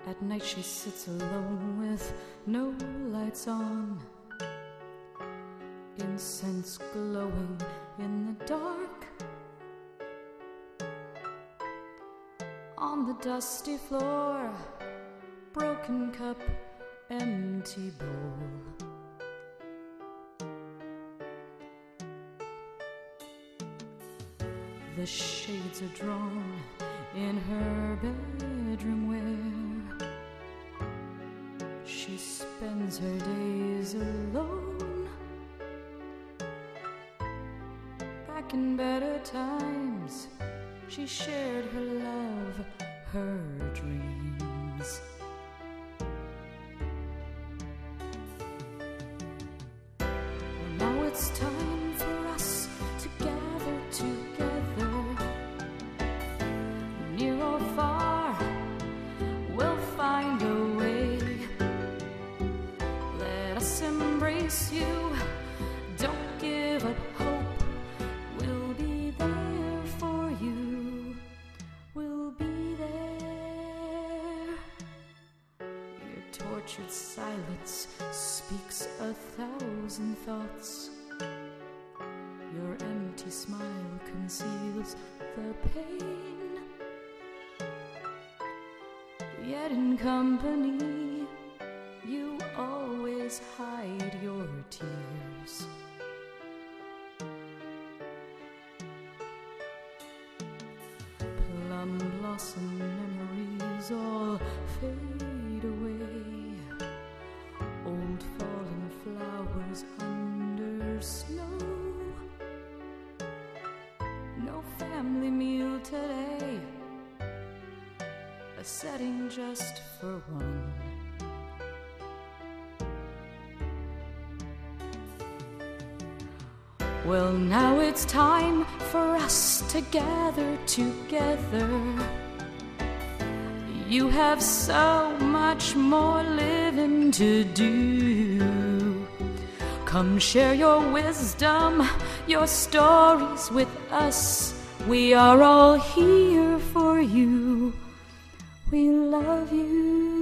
At night she sits alone with no lights on, incense glowing in the dark. On the dusty floor, broken cup, empty bowl. The shades are drawn in her bedroom where she spends her days alone. Back in better times, she shared her love, her dreams. Well, now it's time for us to gather together. Near or far, we'll find a way. Let us embrace you, don't give up hope. We'll be there for you, we'll be there. Your tortured silence speaks 1,000 thoughts. Your empty smile conceals the pain. Yet in company, you always hide your tears. Plum blossom memories all fade away. Old fallen flowers under snow. No family meal today, a setting just for one. Well, now it's time for us to gather together. You have so much more living to do. Come share your wisdom, your stories with us. We are all here for you. We love you.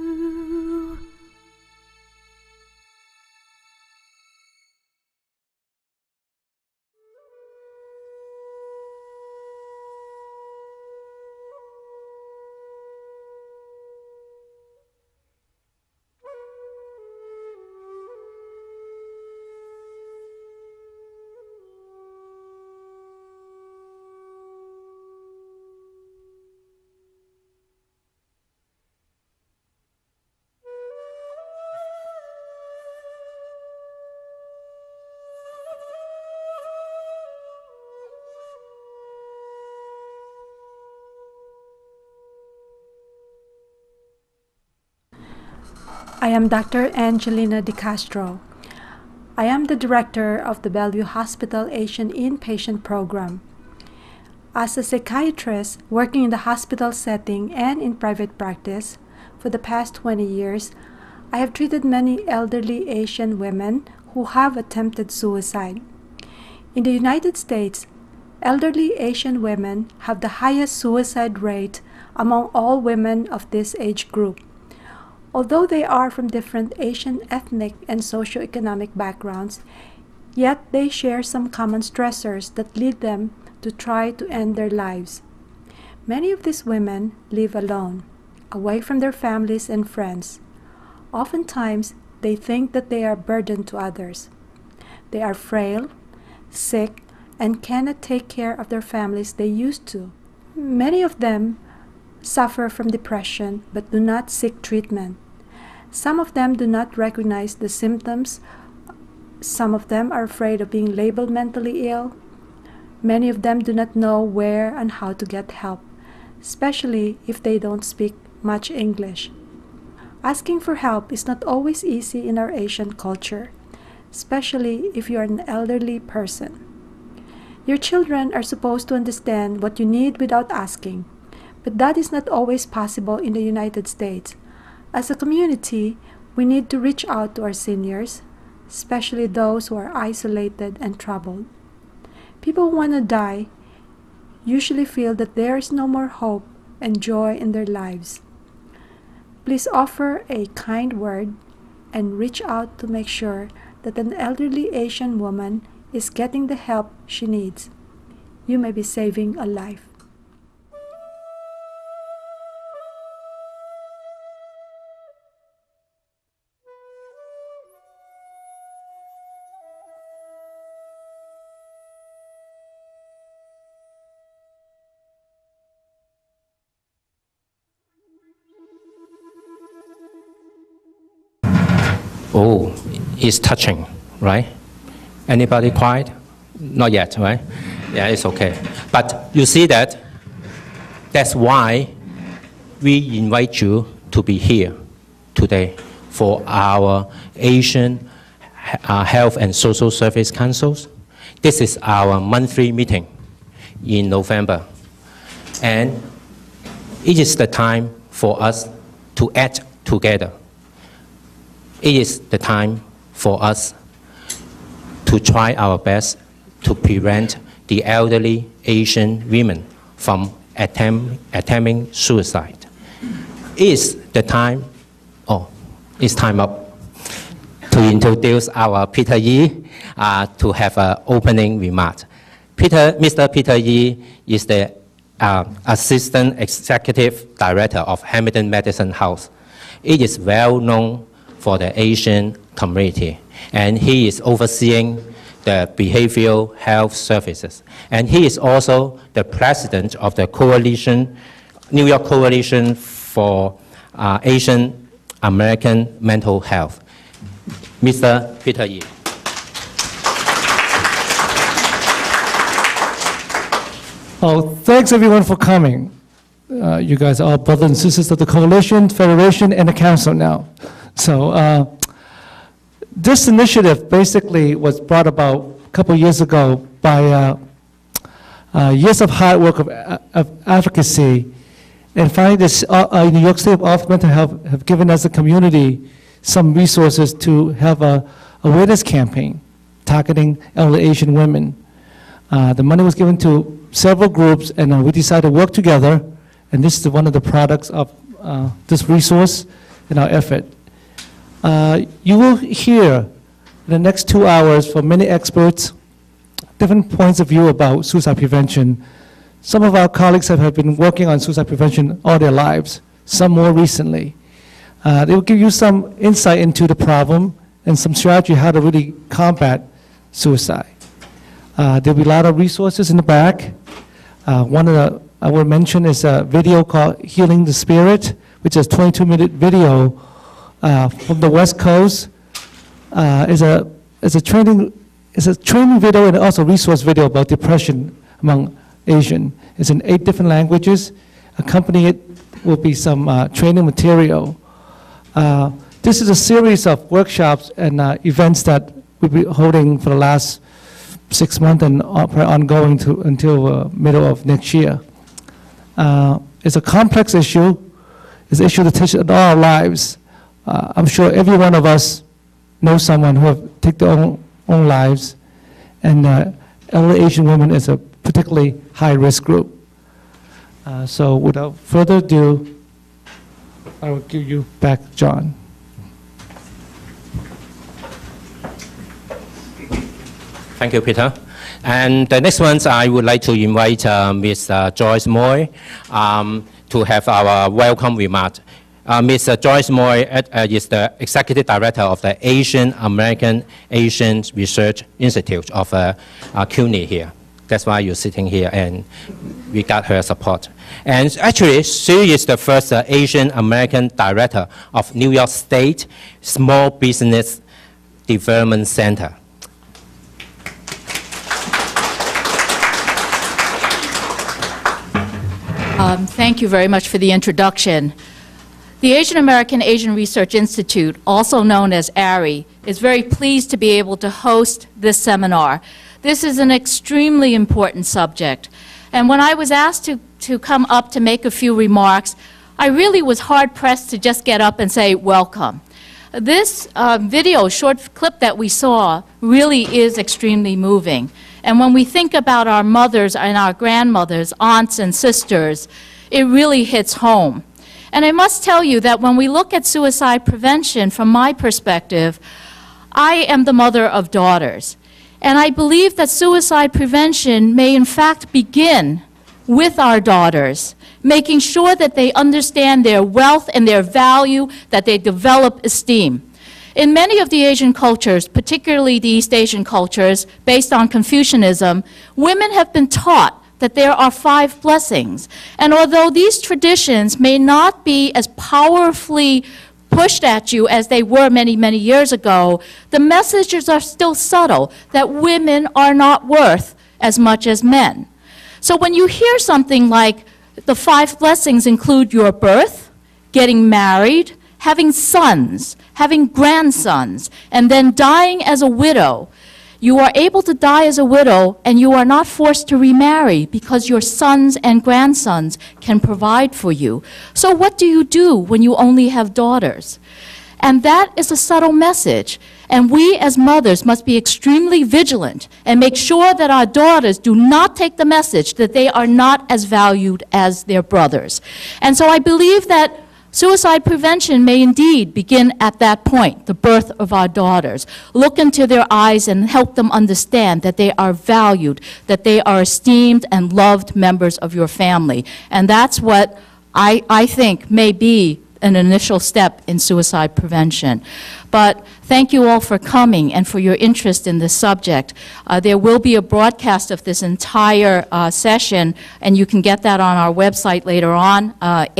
I am Dr. Angelina De Castro. I am the director of the Bellevue Hospital Asian Inpatient Program. As a psychiatrist working in the hospital setting and in private practice for the past 20 years, I have treated many elderly Asian women who have attempted suicide. In the United States, elderly Asian women have the highest suicide rate among all women of this age group. Although they are from different Asian ethnic and socioeconomic backgrounds, yet they share some common stressors that lead them to try to end their lives. Many of these women live alone, away from their families and friends. Oftentimes, they think that they are a burden to others. They are frail, sick, and cannot take care of their families they used to. Many of them suffer from depression but do not seek treatment. Some of them do not recognize the symptoms. Some of them are afraid of being labeled mentally ill. Many of them do not know where and how to get help, especially if they don't speak much English. Asking for help is not always easy in our Asian culture, especially if you are an elderly person. Your children are supposed to understand what you need without asking, but that is not always possible in the United States. As a community, we need to reach out to our seniors, especially those who are isolated and troubled. People who want to die usually feel that there is no more hope and joy in their lives. please offer a kind word and reach out to make sure that an elderly Asian woman is getting the help she needs. You may be saving a life. Oh, it's touching, right? Anybody quiet? Not yet, right? Yeah, it's okay. But you see that's why we invite you to be here today for our Asian Health and Social Service Councils. This is our monthly meeting in November. And it is the time for us to act together. It is the time for us to try our best to prevent the elderly Asian women from attempting suicide. It is the time, it's time up to introduce our Peter Yee to have an opening remark. Mr. Peter Yee is the Assistant Executive Director of Hamilton Medicine House. It is well known for the Asian community, and he is overseeing the behavioral health services. And he is also the president of the New York Coalition for Asian American Mental Health. Mr. Peter Yee. Oh, thanks everyone for coming. You guys are all brothers and sisters of the Coalition, Federation, and the Council now. So this initiative basically was brought about a couple of years ago by years of hard work of advocacy, and finally this New York State Office of Mental Health have given us a community some resources to have a awareness campaign targeting elderly Asian women. The money was given to several groups, and we decided to work together, and this is one of the products of this resource in our effort. You will hear in the next 2 hours from many experts different points of view about suicide prevention. Some of our colleagues have been working on suicide prevention all their lives, some more recently. They will give you some insight into the problem and some strategy how to really combat suicide. There will be a lot of resources in the back. One of the I will mention is a video called Healing the Spirit, which is a 22-minute video from the West Coast. Is a training video and also a resource video about depression among Asian. It's in 8 different languages. Accompanying it will be some training material. This is a series of workshops and events that we'll be holding for the last 6 months and ongoing until middle of next year. It's a complex issue. It's an issue that touches all our lives. I'm sure every one of us knows someone who have taken their own lives, and elderly Asian women is a particularly high-risk group. So without further ado, I will give you back John. Thank you, Peter. And the next ones, I would like to invite Ms. Joyce Moy to have our welcome remark. Ms. Joyce Moy is the Executive Director of the Asian American Asian Research Institute of CUNY here. That's why you're sitting here, and we got her support. And actually, she is the first Asian American Director of New York State Small Business Development Center. Thank you very much for the introduction. The Asian American Asian Research Institute, also known as AARI, is very pleased to be able to host this seminar. This is an extremely important subject. And when I was asked to come up to make a few remarks, I really was hard-pressed to just get up and say, welcome. This video, short clip that we saw, really is extremely moving. And when we think about our mothers and our grandmothers, aunts and sisters, it really hits home. And I must tell you that when we look at suicide prevention, from my perspective, I am the mother of daughters. And I believe that suicide prevention may in fact begin with our daughters, making sure that they understand their wealth and their value, that they develop esteem. In many of the Asian cultures, particularly the East Asian cultures, based on Confucianism, women have been taught that there are 5 blessings. And although these traditions may not be as powerfully pushed at you as they were many, many years ago, the messages are still subtle, that women are not worth as much as men. So when you hear something like the 5 blessings include your birth, getting married, having sons, having grandsons, and then dying as a widow, you are able to die as a widow and you are not forced to remarry because your sons and grandsons can provide for you. So what do you do when you only have daughters? And that is a subtle message. And we as mothers must be extremely vigilant and make sure that our daughters do not take the message that they are not as valued as their brothers. And so I believe that suicide prevention may indeed begin at that point, the birth of our daughters. Look into their eyes and help them understand that they are valued, that they are esteemed and loved members of your family. And that's what I think may be an initial step in suicide prevention. But thank you all for coming and for your interest in this subject. There will be a broadcast of this entire session, and you can get that on our website later on,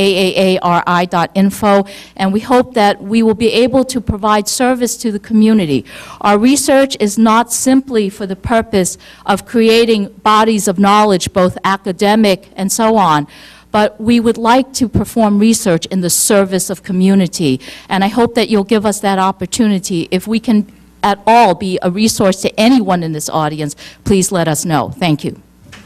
aaari.info, and we hope that we will be able to provide service to the community. Our research is not simply for the purpose of creating bodies of knowledge, both academic and so on, but we would like to perform research in the service of community. And I hope that you'll give us that opportunity. If we can at all be a resource to anyone in this audience, please let us know. Thank you.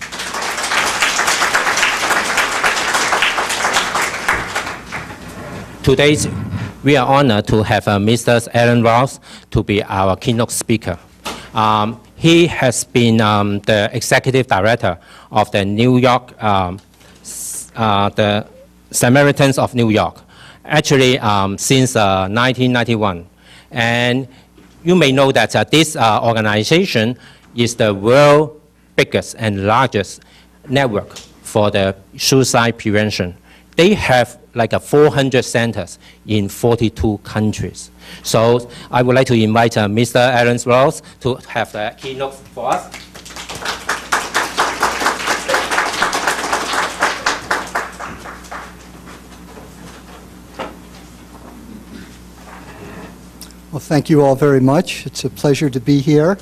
Today, we are honored to have Mr. Alan Ross to be our keynote speaker. He has been the executive director of the New York the Samaritans of New York, actually since 1991. And you may know that this organization is the world's biggest and largest network for the suicide prevention. They have like 400 centers in 42 countries. So I would like to invite Mr. Alan Ross to have the keynote for us. Well, thank you all very much. It's a pleasure to be here.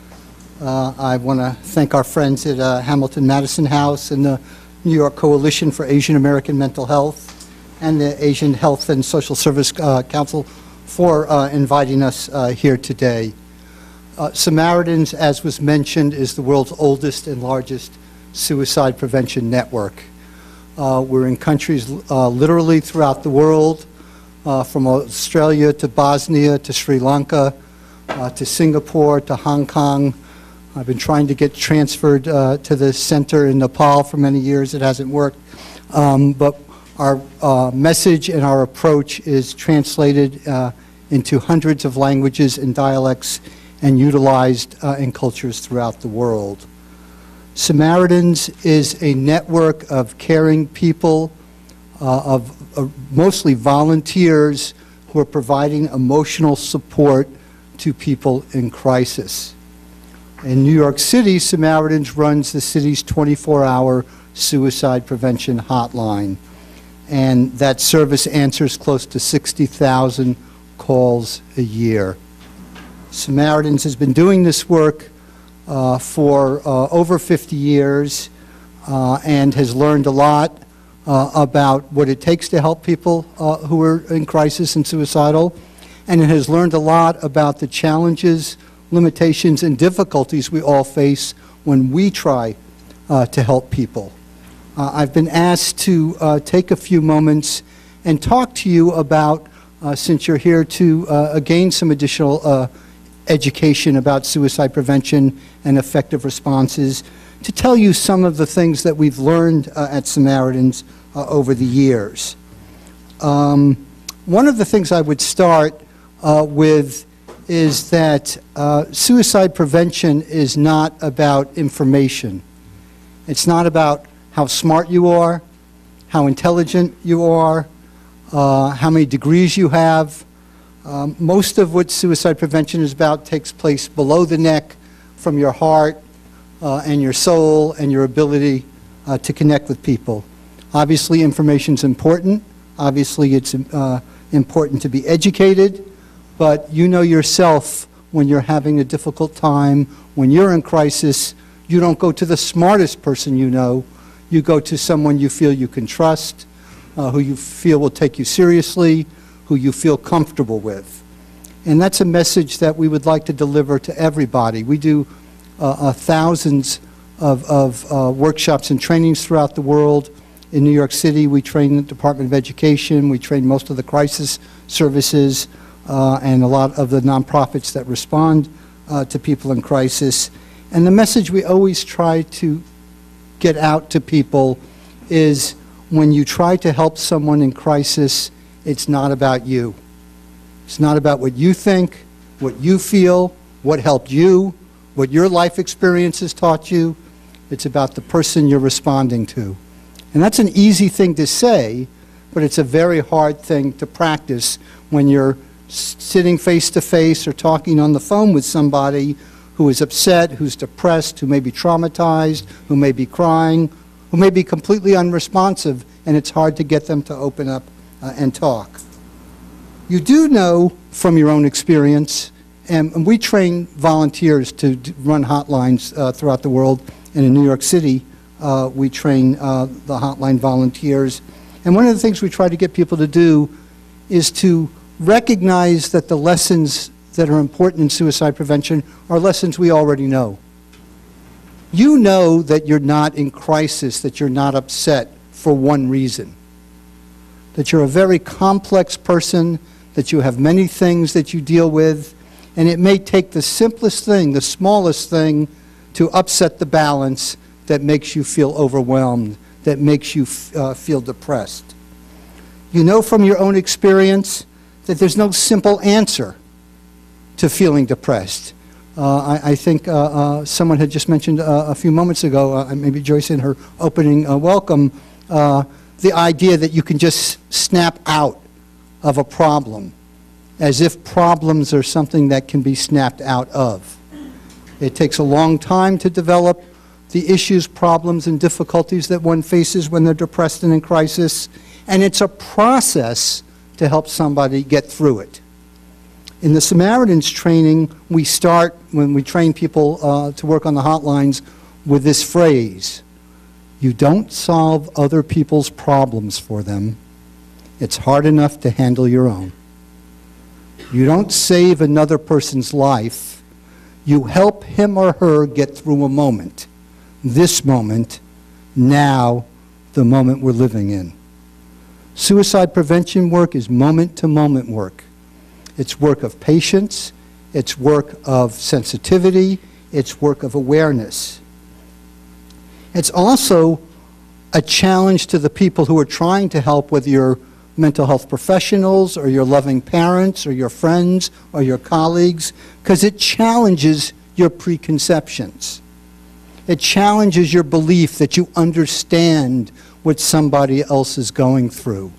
I want to thank our friends at Hamilton Madison House and the New York Coalition for Asian American Mental Health and the Asian Health and Social Service Council for inviting us here today. Samaritans, as was mentioned, is the world's oldest and largest suicide prevention network. We're in countries literally throughout the world, from Australia to Bosnia to Sri Lanka to Singapore to Hong Kong. I've been trying to get transferred to the center in Nepal for many years. It hasn't worked. But our message and our approach is translated into hundreds of languages and dialects and utilized in cultures throughout the world. Samaritans is a network of caring people, of mostly volunteers who are providing emotional support to people in crisis. In New York City, Samaritans runs the city's 24-hour suicide prevention hotline, and that service answers close to 60,000 calls a year. Samaritans has been doing this work for over 50 years and has learned a lot about what it takes to help people who are in crisis and suicidal, and it has learned a lot about the challenges, limitations, and difficulties we all face when we try to help people. I've been asked to take a few moments and talk to you about, since you're here to gain some additional education about suicide prevention and effective responses, to tell you some of the things that we've learned at Samaritans over the years. One of the things I would start with is that suicide prevention is not about information. It's not about how smart you are, how intelligent you are, how many degrees you have. Most of what suicide prevention is about takes place below the neck, from your heart and your soul and your ability to connect with people. Obviously, information is important. Obviously, it's important to be educated, but you know yourself when you're having a difficult time, when you're in crisis, you don't go to the smartest person you know. You go to someone you feel you can trust, who you feel will take you seriously, who you feel comfortable with. And that's a message that we would like to deliver to everybody. We do thousands of workshops and trainings throughout the world. In New York City, we train the Department of Education, we train most of the crisis services, and a lot of the nonprofits that respond to people in crisis. And the message we always try to get out to people is, when you try to help someone in crisis, it's not about you. It's not about what you think, what you feel, what helped you, what your life experience has taught you. It's about the person you're responding to. And that's an easy thing to say, but it's a very hard thing to practice when you're sitting face to face or talking on the phone with somebody who is upset, who's depressed, who may be traumatized, who may be crying, who may be completely unresponsive, and it's hard to get them to open up and talk. You do know from your own experience, and we train volunteers to run hotlines throughout the world, and in New York City, we train the hotline volunteers. And one of the things we try to get people to do is to recognize that the lessons that are important in suicide prevention are lessons we already know. You know that you're not in crisis, that you're not upset for one reason. That you're a very complex person, that you have many things that you deal with, and it may take the simplest thing, the smallest thing, to upset the balance that makes you feel overwhelmed, that makes you feel depressed. You know from your own experience that there's no simple answer to feeling depressed. I think someone had just mentioned a few moments ago, maybe Joyce in her opening welcome, the idea that you can just snap out of a problem, as if problems are something that can be snapped out of. It takes a long time to develop the issues, problems, and difficulties that one faces when they're depressed and in crisis, and it's a process to help somebody get through it. In the Samaritans training, we start, when we train people to work on the hotlines, with this phrase: you don't solve other people's problems for them. It's hard enough to handle your own. You don't save another person's life. You help him or her get through a moment. This moment, now, the moment we're living in. Suicide prevention work is moment-to-moment work. It's work of patience, it's work of sensitivity, it's work of awareness. It's also a challenge to the people who are trying to help, whether you're mental health professionals or your loving parents or your friends or your colleagues, because it challenges your preconceptions. It challenges your belief that you understand what somebody else is going through.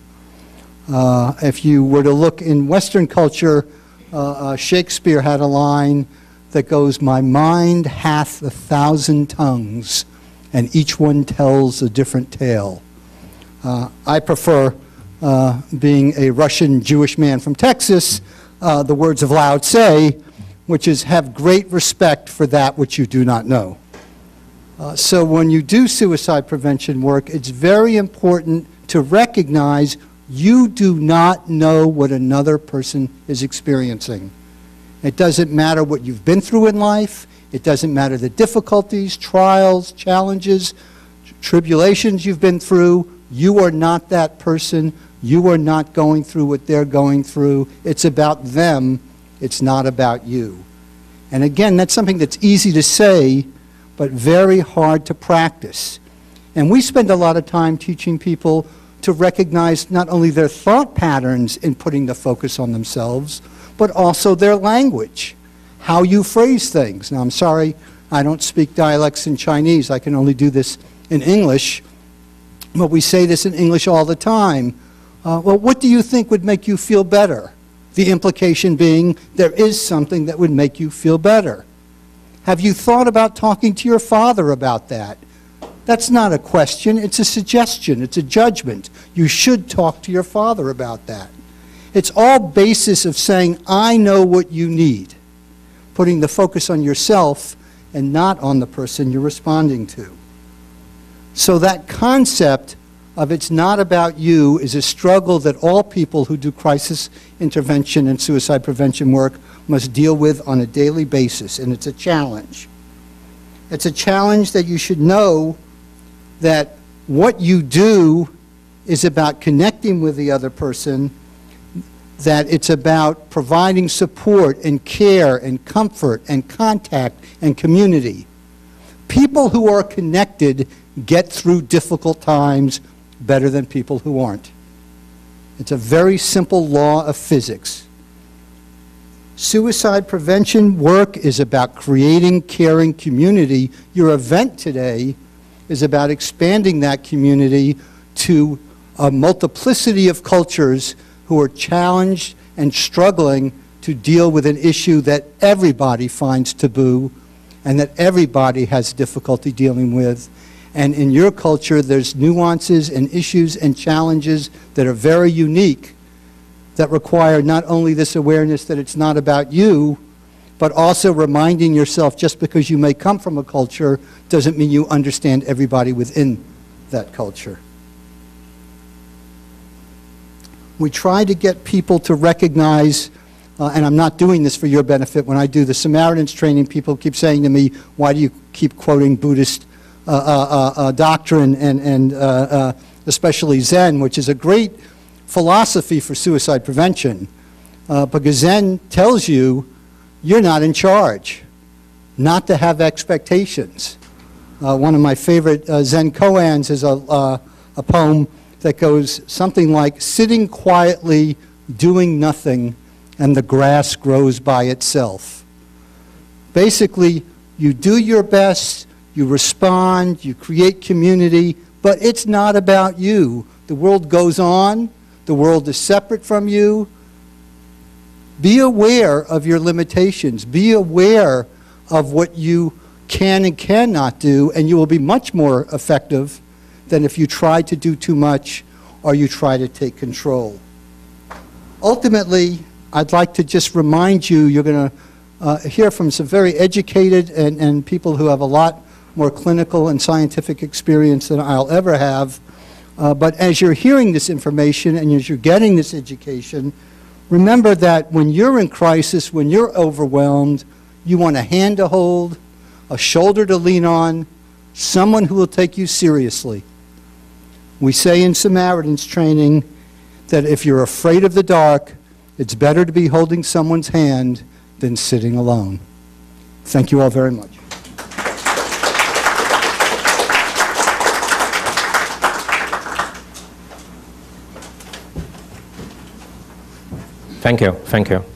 If you were to look in Western culture, Shakespeare had a line that goes, "My mind hath 1,000 tongues, and each one tells a different tale." I prefer, being a Russian Jewish man from Texas, the words of Lao Tse, which is, "Have great respect for that which you do not know." So when you do suicide prevention work, it's very important to recognize you do not know what another person is experiencing. It doesn't matter what you've been through in life. It doesn't matter the difficulties, trials, challenges, tribulations you've been through. You are not that person. You are not going through what they're going through. It's about them. It's not about you. And again, that's something that's easy to say, but very hard to practice. And we spend a lot of time teaching people to recognize not only their thought patterns in putting the focus on themselves, but also their language, how you phrase things. Now, I'm sorry, I don't speak dialects in Chinese. I can only do this in English, but we say this in English all the time. Well, what do you think would make you feel better? The implication being there is something that would make you feel better. Have you thought about talking to your father about that? That's not a question, it's a suggestion, it's a judgment. You should talk to your father about that. It's all basis of saying, I know what you need, putting the focus on yourself and not on the person you're responding to. So that concept of it's not about you is a struggle that all people who do crisis intervention and suicide prevention work must deal with on a daily basis, and it's a challenge. It's a challenge that you should know that what you do is about connecting with the other person, that it's about providing support and care and comfort and contact and community. People who are connected get through difficult times better than people who aren't. It's a very simple law of physics. Suicide prevention work is about creating caring community. Your event today is about expanding that community to a multiplicity of cultures who are challenged and struggling to deal with an issue that everybody finds taboo and that everybody has difficulty dealing with. And in your culture, there's nuances and issues and challenges that are very unique that require not only this awareness that it's not about you, but also reminding yourself just because you may come from a culture doesn't mean you understand everybody within that culture. We try to get people to recognize, and I'm not doing this for your benefit, when I do the Samaritans training, people keep saying to me, why do you keep quoting Buddhist doctrine and especially Zen, which is a great philosophy for suicide prevention, because Zen tells you you're not in charge, not to have expectations. One of my favorite Zen koans is a poem that goes something like, sitting quietly, doing nothing, and the grass grows by itself. Basically, you do your best, you respond, you create community, but it's not about you. The world goes on, the world is separate from you. Be aware of your limitations. Be aware of what you can and cannot do, and you will be much more effective than if you try to do too much or you try to take control. Ultimately, I'd like to just remind you, you're going to hear from some very educated and people who have a lot more clinical and scientific experience than I'll ever have. But as you're hearing this information and as you're getting this education, remember that when you're in crisis, when you're overwhelmed, you want a hand to hold, a shoulder to lean on, someone who will take you seriously. We say in Samaritans training that if you're afraid of the dark, it's better to be holding someone's hand than sitting alone. Thank you all very much. Thank you, thank you.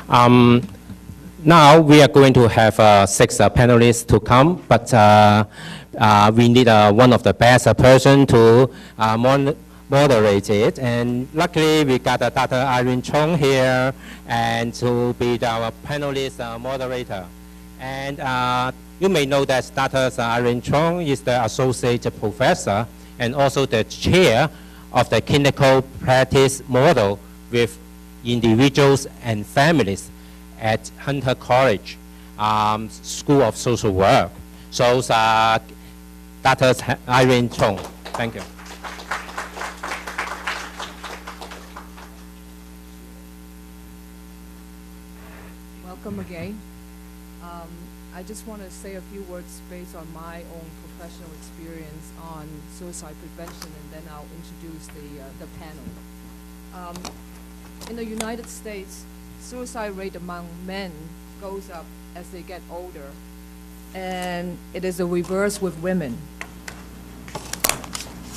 Now we are going to have 6 panelists to come, but we need one of the best person to moderate it. And luckily we got Dr. Irene Chung here and to be our panelist moderator. And you may know that Dr. Irene Chung is the associate professor and also the chair of the clinical practice model with individuals and families at Hunter College School of Social Work. So, Dr. Irene Chung, thank you. Welcome again. I just want to say a few words based on my own professional experience on suicide prevention, and then I'll introduce the panel. In the United States, suicide rate among men goes up as they get older, and it is a reverse with women.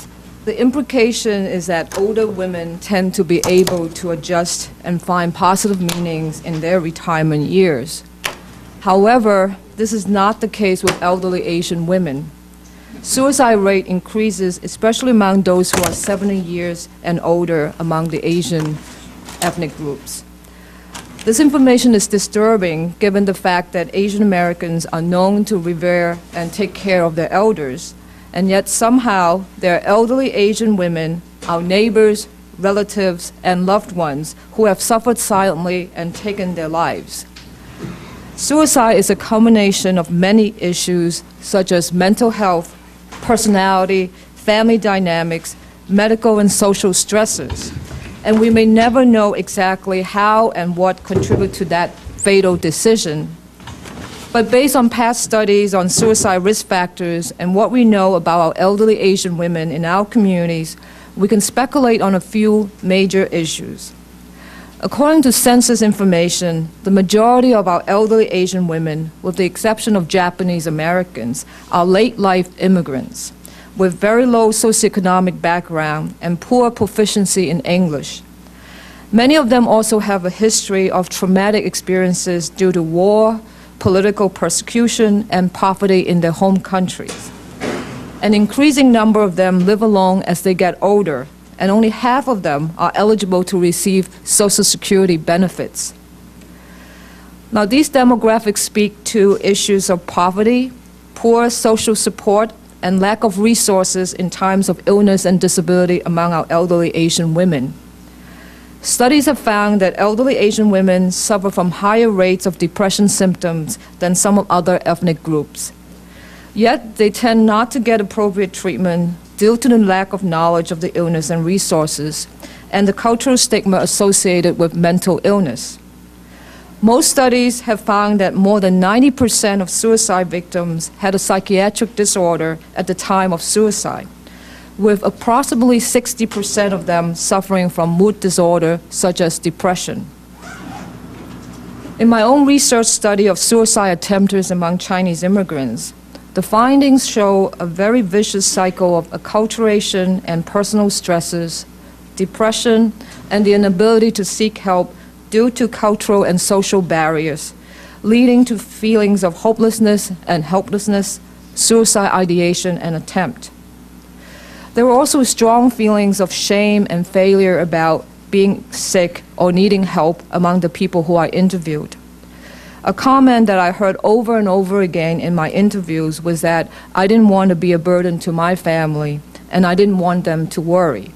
The implication is that older women tend to be able to adjust and find positive meanings in their retirement years. However, this is not the case with elderly Asian women. Suicide rate increases, especially among those who are 70 years and older among the Asian ethnic groups. This information is disturbing given the fact that Asian Americans are known to revere and take care of their elders, and yet somehow there are elderly Asian women, our neighbors, relatives, and loved ones who have suffered silently and taken their lives. Suicide is a combination of many issues such as mental health, personality, family dynamics, medical and social stressors, and we may never know exactly how and what contribute to that fatal decision. But based on past studies on suicide risk factors and what we know about our elderly Asian women in our communities, we can speculate on a few major issues. According to census information, the majority of our elderly Asian women, with the exception of Japanese Americans, are late-life immigrants with very low socioeconomic background and poor proficiency in English. Many of them also have a history of traumatic experiences due to war, political persecution, and poverty in their home countries. An increasing number of them live alone as they get older, and only half of them are eligible to receive Social Security benefits. Now, these demographics speak to issues of poverty, poor social support, and lack of resources in times of illness and disability among our elderly Asian women. Studies have found that elderly Asian women suffer from higher rates of depression symptoms than some of other ethnic groups. Yet, they tend not to get appropriate treatment due to the lack of knowledge of the illness and resources, and the cultural stigma associated with mental illness. Most studies have found that more than 90% of suicide victims had a psychiatric disorder at the time of suicide, with approximately 60% of them suffering from mood disorder such as depression. In my own research study of suicide attempters among Chinese immigrants, the findings show a very vicious cycle of acculturation and personal stresses, depression, and the inability to seek help due to cultural and social barriers, leading to feelings of hopelessness and helplessness, suicide ideation, and attempt. There were also strong feelings of shame and failure about being sick or needing help among the people who I interviewed. A comment that I heard over and over again in my interviews was that I didn't want to be a burden to my family, and I didn't want them to worry.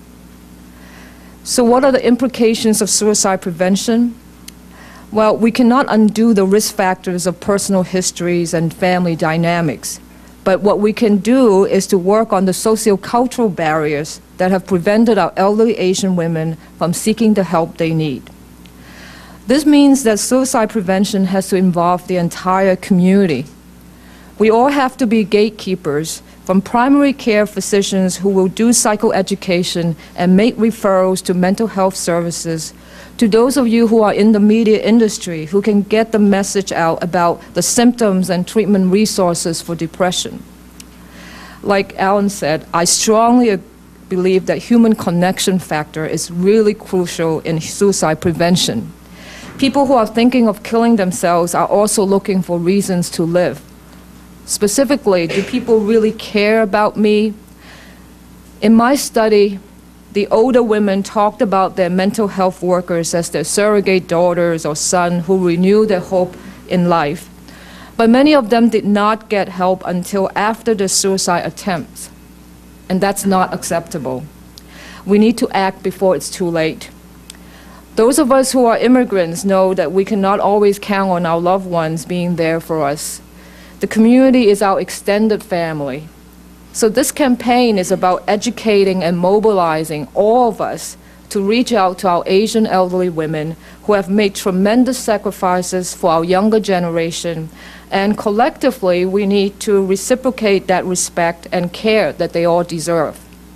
So what are the implications of suicide prevention? Well, we cannot undo the risk factors of personal histories and family dynamics. But what we can do is to work on the socio-cultural barriers that have prevented our elderly Asian women from seeking the help they need. This means that suicide prevention has to involve the entire community. We all have to be gatekeepers, from primary care physicians who will do psychoeducation and make referrals to mental health services, to those of you who are in the media industry who can get the message out about the symptoms and treatment resources for depression. Like Alan said, I strongly believe that human connection factor is really crucial in suicide prevention. People who are thinking of killing themselves are also looking for reasons to live. Specifically, do people really care about me? In my study, the older women talked about their mental health workers as their surrogate daughters or sons who renew their hope in life. But many of them did not get help until after their suicide attempts. And that's not acceptable. We need to act before it's too late. Those of us who are immigrants know that we cannot always count on our loved ones being there for us. The community is our extended family. So this campaign is about educating and mobilizing all of us to reach out to our Asian elderly women who have made tremendous sacrifices for our younger generation, and collectively we need to reciprocate that respect and care that they all deserve.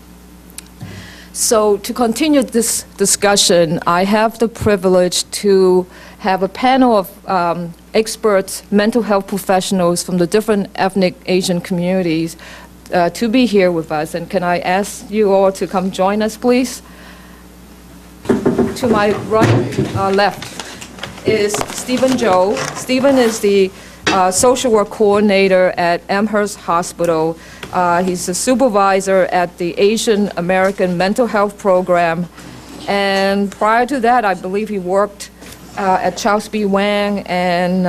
So to continue this discussion, I have the privilege to have a panel of experts, mental health professionals from the different ethnic Asian communities to be here with us. And can I ask you all to come join us, please? To my left is Stephen Joe. Stephen is the social work coordinator at Amherst Hospital. He's a supervisor at the Asian American Mental Health Program. And prior to that, I believe he worked at Charles B. Wang, and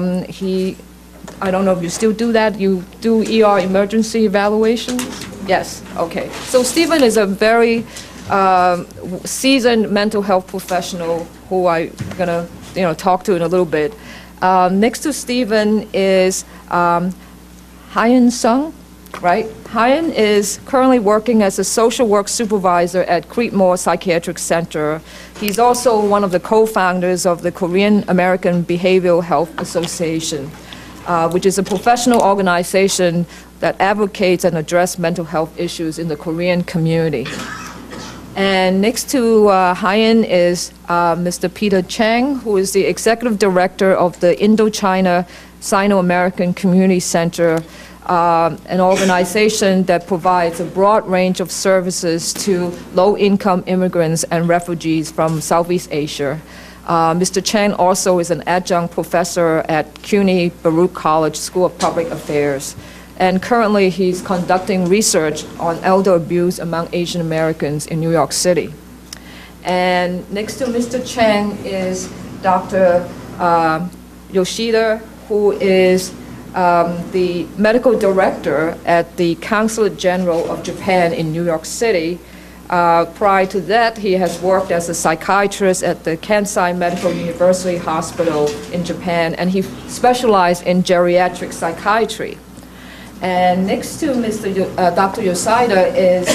I don't know if you still do that. You do ER emergency evaluations? Yes, okay. So Stephen is a very seasoned mental health professional who I'm gonna talk to in a little bit. Next to Stephen is Hyen Sung, right? Hyen is currently working as a social work supervisor at Creedmoor Psychiatric Center. He's also one of the co-founders of the Korean American Behavioral Health Association, which is a professional organization that advocates and addresses mental health issues in the Korean community. And next to Hyen is Mr. Peter Chang, who is the executive director of the Indochina Sino-American Community Center, an organization that provides a broad range of services to low-income immigrants and refugees from Southeast Asia. Mr. Chang also is an adjunct professor at CUNY Baruch College School of Public Affairs. And currently he's conducting research on elder abuse among Asian Americans in New York City. And next to Mr. Chang is Dr. Yoshida, who is the medical director at the Consulate General of Japan in New York City. Prior to that, he has worked as a psychiatrist at the Kansai Medical University Hospital in Japan, and he specialized in geriatric psychiatry. And next to Dr. Yoshida is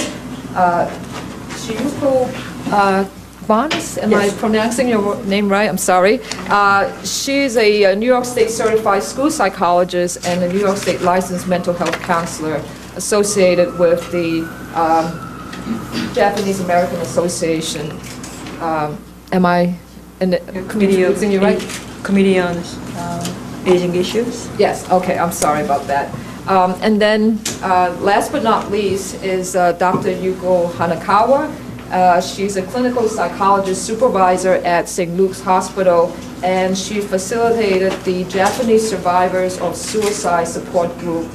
Chiyuko Barnes. Am I pronouncing your name right? I'm sorry. She's a New York State certified school psychologist and a New York State licensed mental health counselor associated with the Japanese American Association. Am I in the committee using you right? Committee on Asian issues? Yes, okay, I'm sorry about that. And then last but not least is Dr. Yuko Hanakawa. She's a clinical psychologist supervisor at St. Luke's Hospital, and she facilitated the Japanese Survivors of Suicide Support Group.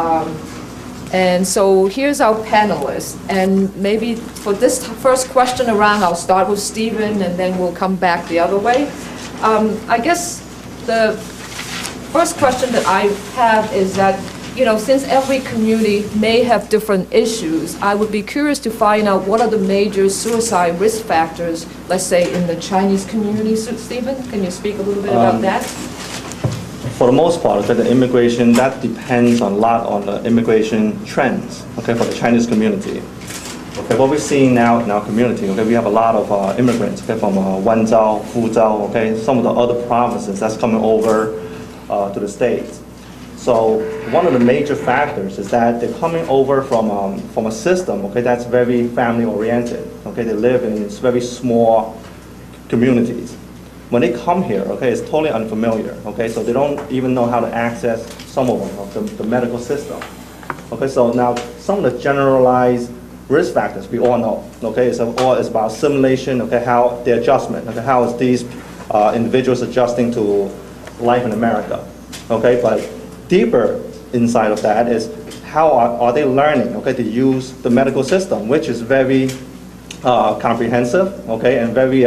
And so here's our panelists. And maybe for this first question around, I'll start with Stephen, and then we'll come back the other way. I guess the first question that I have is that, since every community may have different issues, I would be curious to find out what are the major suicide risk factors, let's say, in the Chinese community. So, Stephen, can you speak a little bit about that? For the most part, the immigration, that depends a lot on the immigration trends, for the Chinese community. What we're seeing now in our community, we have a lot of immigrants, from Wenzhou, Fuzhou, some of the other provinces that's coming over to the States. So one of the major factors is that they're coming over from a system, that's very family-oriented. They live in very small communities. When they come here, it's totally unfamiliar. So they don't even know how to access some of them, the medical system. So now some of the generalized risk factors we all know. It's about assimilation. How the adjustment. How is these individuals adjusting to life in America? But deeper inside of that is how are they learning, to use the medical system, which is very comprehensive, and very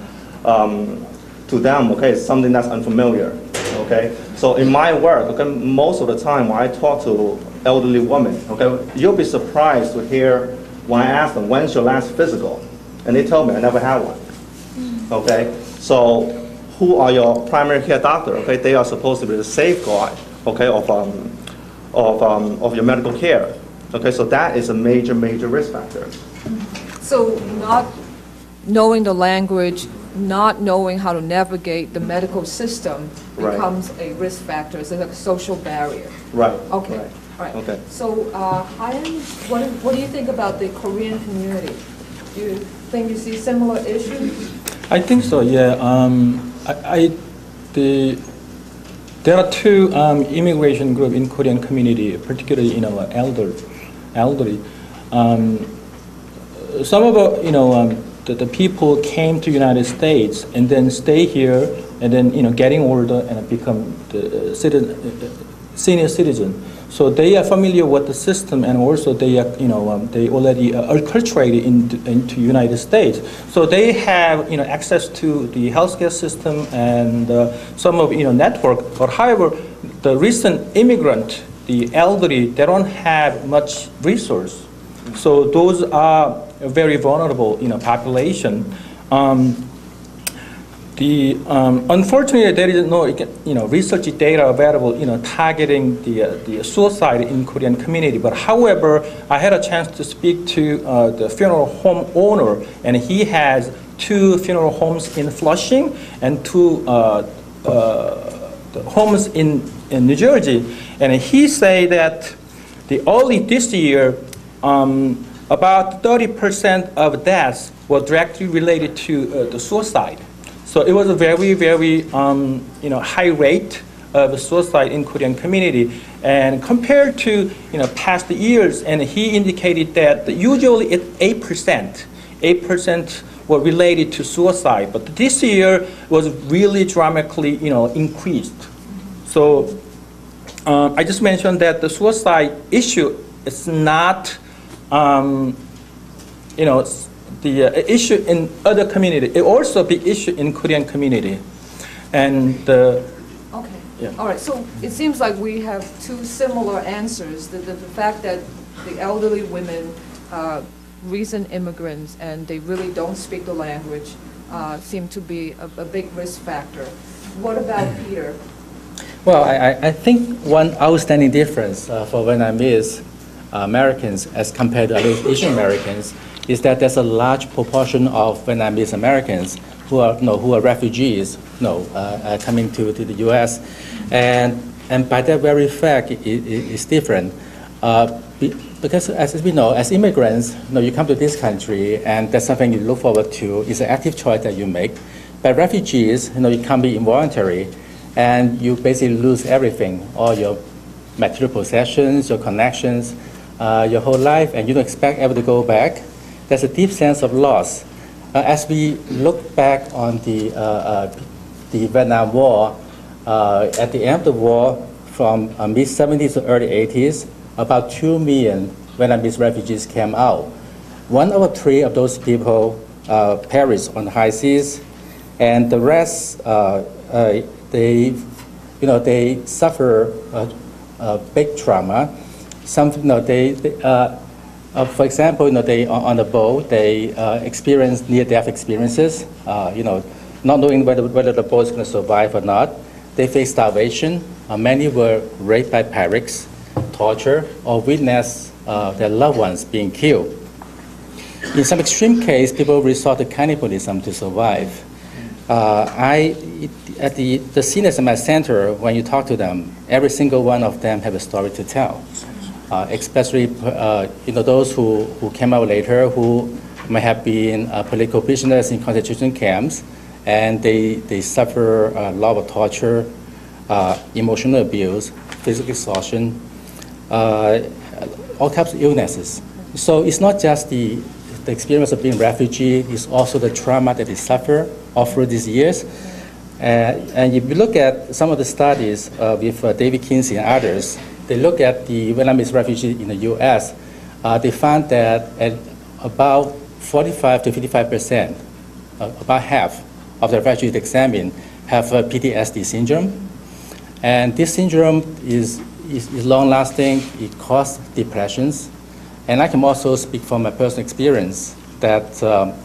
to them, it's something that's unfamiliar, So in my work, most of the time when I talk to elderly women, you'll be surprised to hear when I ask them, when's your last physical? And they tell me, I never had one, So who are your primary care doctor? They are supposed to be the safeguard, of your medical care. So that is a major risk factor. So not knowing the language, not knowing how to navigate the medical system becomes a risk factor. It's like a social barrier. Right. Okay. Right. Okay. So, Hyen, what do you think about the Korean community? Do you think you see similar issues? I think so. Yeah. There are two immigration groups in Korean community, particularly elder elderly. Some of the people came to United States and then stay here and then getting older and become the senior citizen. So they are familiar with the system, and also they are they already acculturated into United States. So they have access to the healthcare system and some of network. But however, the recent immigrant, the elderly, they don't have much resource. So those are a very vulnerable population. Unfortunately, there is no research data available targeting the suicide in Korean community. But however, I had a chance to speak to the funeral home owner, and he has 2 funeral homes in Flushing and 2 homes in New Jersey. And he said that only this year, about 30% of deaths were directly related to the suicide. So it was a very, very high rate of suicide in Korean community. And compared to past years, and he indicated that usually it's 8%. 8% were related to suicide, but this year was really dramatically increased. So I just mentioned that the suicide issue is not the issue in other community. It also big issue in Korean community, and okay. Yeah. All right. So it seems like we have 2 similar answers. The fact that the elderly women, recent immigrants, and they really don't speak the language, seem to be a big risk factor. What about Peter? Well, I think one outstanding difference for Vietnamese Americans as compared to other Asian Americans is that there's a large proportion of Vietnamese Americans who are refugees, coming to the U.S. And by that very fact, it's different. Because as we know, as immigrants, you come to this country and that's something you look forward to. It's an active choice that you make. But refugees, it can be involuntary, and you basically lose everything, all your material possessions, your connections, your whole life, and you don't expect ever to go back. There's a deep sense of loss. As we look back on the Vietnam War, at the end of the war, from mid-70s to early 80s, about 2 million Vietnamese refugees came out. 1 over 3 of those people perished on the high seas, and the rest, they suffer a big trauma. Some, for example, they on the boat, they experience near-death experiences. Not knowing whether the boat is going to survive or not. They face starvation. Many were raped by pirates, torture, or witness their loved ones being killed. In some extreme case, people resort to cannibalism to survive. At the seniors in my center, when you talk to them, every single one of them have a story to tell. Especially those who came out later, who may have been political prisoners in concentration camps, and they suffer a lot of torture, emotional abuse, physical exhaustion, all types of illnesses. So it's not just the experience of being a refugee, it's also the trauma that they suffer all through these years. And if you look at some of the studies with David Kinsey and others, they look at the Vietnamese refugees in the U.S., they found that at about 45 to 55%, about half of the refugees examined have PTSD syndrome. And this syndrome is long-lasting. It causes depressions. And I can also speak from my personal experience that,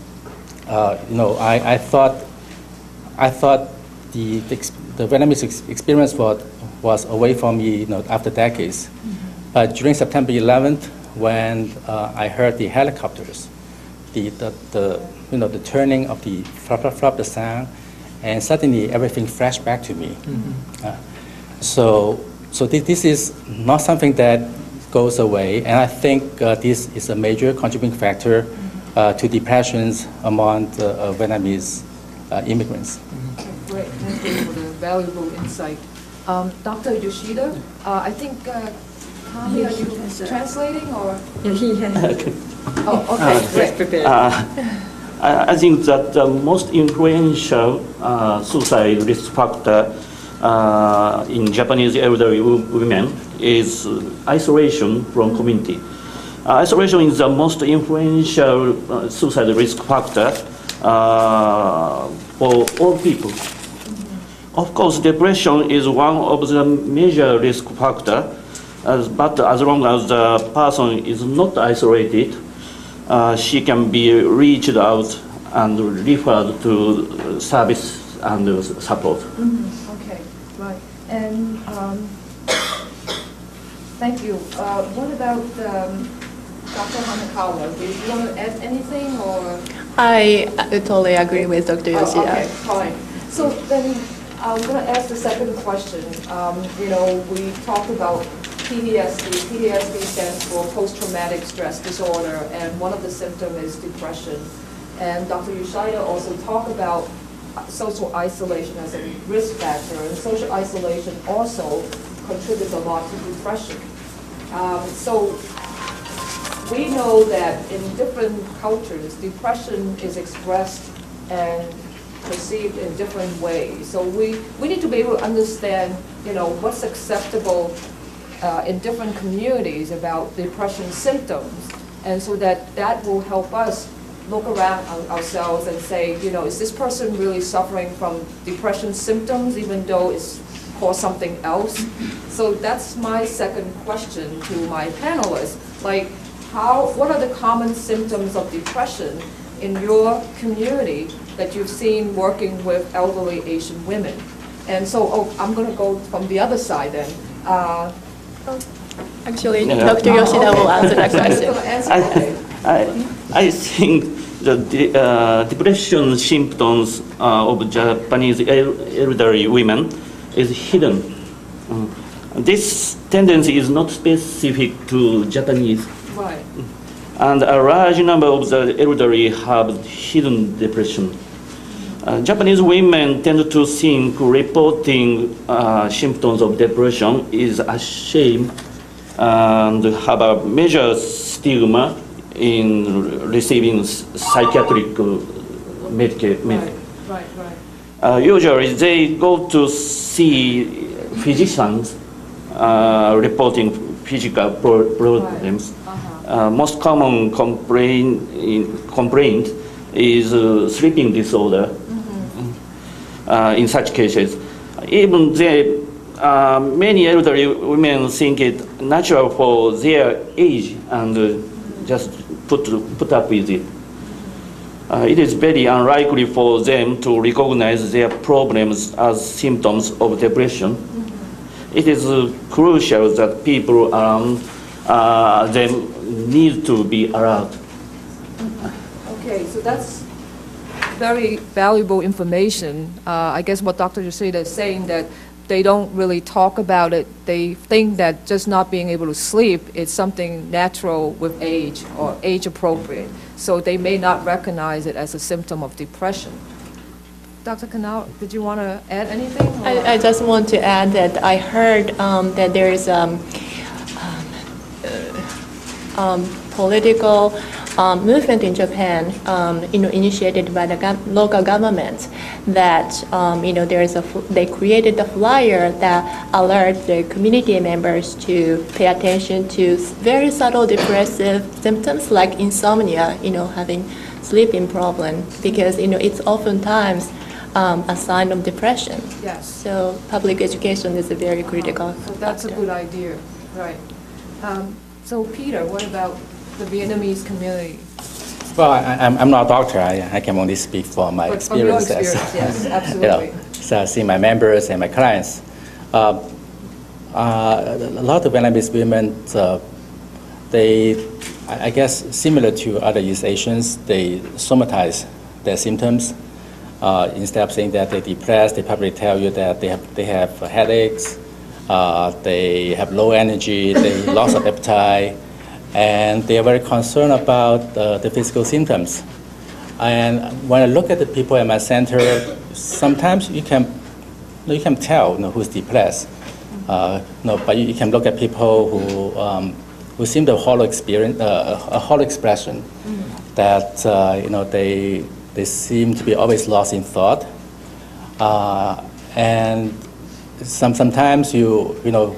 I thought the Vietnamese experience was away from me, after decades. But during September 11th, when I heard the helicopters, the turning of the flop, the sound, and suddenly everything flashed back to me. So this is not something that goes away, and I think this is a major contributing factor to depressions among the Vietnamese immigrants. Great, thank you for the valuable insight. Dr. Yoshida, I think Tommy, are you translating or? Yeah, he has. Oh, okay, great. Prepared. I think that the most influential suicide risk factor in Japanese elderly women is isolation from community. Isolation is the most influential suicide risk factor for all people. Of course, depression is one of the major risk factors, but as long as the person is not isolated, she can be reached out and referred to service and support. Okay, right. And thank you. What about Dr. Hanakawa? Do you want to add anything or? I totally agree with Dr. Yoshida. Okay, fine. So then I'm going to ask the second question. We talked about PTSD. PTSD stands for post-traumatic stress disorder, and one of the symptoms is depression. And Dr. Yoshida also talked about social isolation as a risk factor, and social isolation also contributes a lot to depression. So we know that in different cultures, depression is expressed and perceived in different ways. So we need to be able to understand, what's acceptable in different communities about depression symptoms, and so that will help us look around ourselves and say, is this person really suffering from depression symptoms even though it's called something else? So that's my second question to my panelists. Like, what are the common symptoms of depression in your community that you've seen working with elderly Asian women? And so, I'm going to go from the other side then. Actually, Dr. Yoshida will answer that question. I think the depression symptoms of Japanese elderly women is hidden. This tendency is not specific to Japanese. Right. And a large number of the elderly have hidden depression. Japanese women tend to think reporting symptoms of depression is a shame and have a major stigma in receiving psychiatric medication. Right. Usually they go to see physicians reporting physical problems. Right. Uh-huh. Most common complaint is sleeping disorder. In such cases, even many elderly women think it natural for their age and just put up with it. It is very unlikely for them to recognize their problems as symptoms of depression. It is crucial that people around them need to be alert. Okay, so that's very valuable information. I guess what Dr. Yoshida is saying, that they don't really talk about it. They think that just not being able to sleep is something natural with age or age appropriate. So they may not recognize it as a symptom of depression. Dr. Kanal, did you want to add anything? I just want to add that I heard that there is political movement in Japan, initiated by the local government, that they created a flyer that alerts the community members to pay attention to very subtle depressive symptoms like insomnia, having sleeping problem, because it's oftentimes a sign of depression. Yes. So public education is a very critical. So that's factor. a good idea, right? So Peter, what about the Vietnamese community? Well, I'm not a doctor. I can only speak from my But from your experiences. experience, yes, absolutely. So I see my members and my clients. A lot of Vietnamese women, I guess, similar to other East Asians, they somatize their symptoms. Instead of saying that they're depressed, they probably tell you that they have headaches, they have low energy, they loss of appetite, and they are very concerned about the physical symptoms. And when I look at the people at my center, sometimes you can tell who's depressed. But you can look at people who seem to hollow experience, a hollow expression, that they seem to be always lost in thought, and sometimes you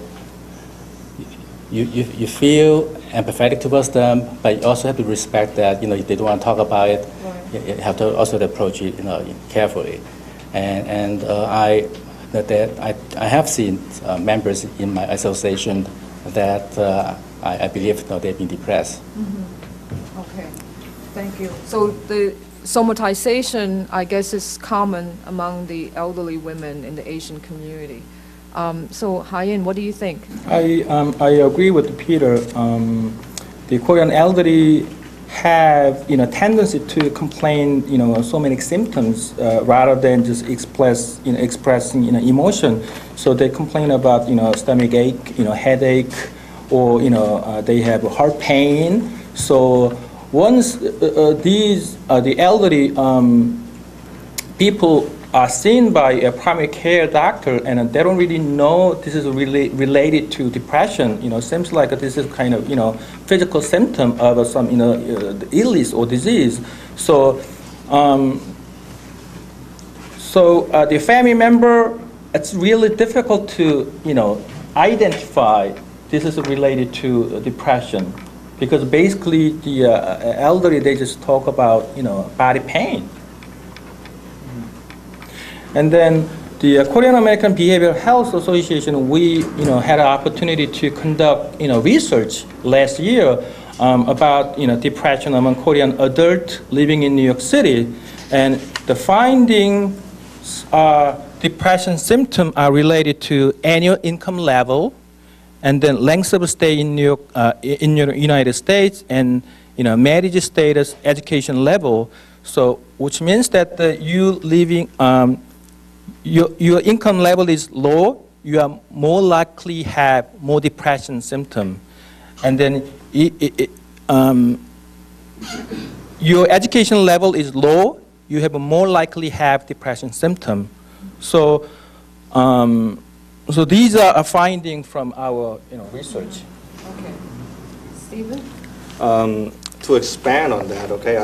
feel empathetic towards them, but you also have to respect that if they don't want to talk about it, you have to also approach it carefully. And I have seen members in my association that I believe they've been depressed. Okay, thank you. So the somatization, I guess, is common among the elderly women in the Asian community. So Hyen, what do you think? I agree with Peter. The Korean elderly have tendency to complain so many symptoms rather than just expressing emotion. So they complain about stomach ache, headache, or they have heart pain. So once the elderly people are seen by a primary care doctor, and they don't really know this is related to depression. Seems like this is kind of physical symptom of some illness or disease. So the family member, it's really difficult to identify this is related to depression, because basically the elderly, they just talk about body pain. And then the Korean American Behavioral Health Association, we had an opportunity to conduct research last year about depression among Korean adults living in New York City, and the findings are depression symptoms are related to annual income level, and then length of stay in New York, in the United States, and marriage status, education level. So, which means that you living your income level is low, you are more likely have more depression symptom. And then your education level is low, you have a more likely have depression symptom. So, so these are a finding from our research. Okay, Stephen? To expand on that, okay,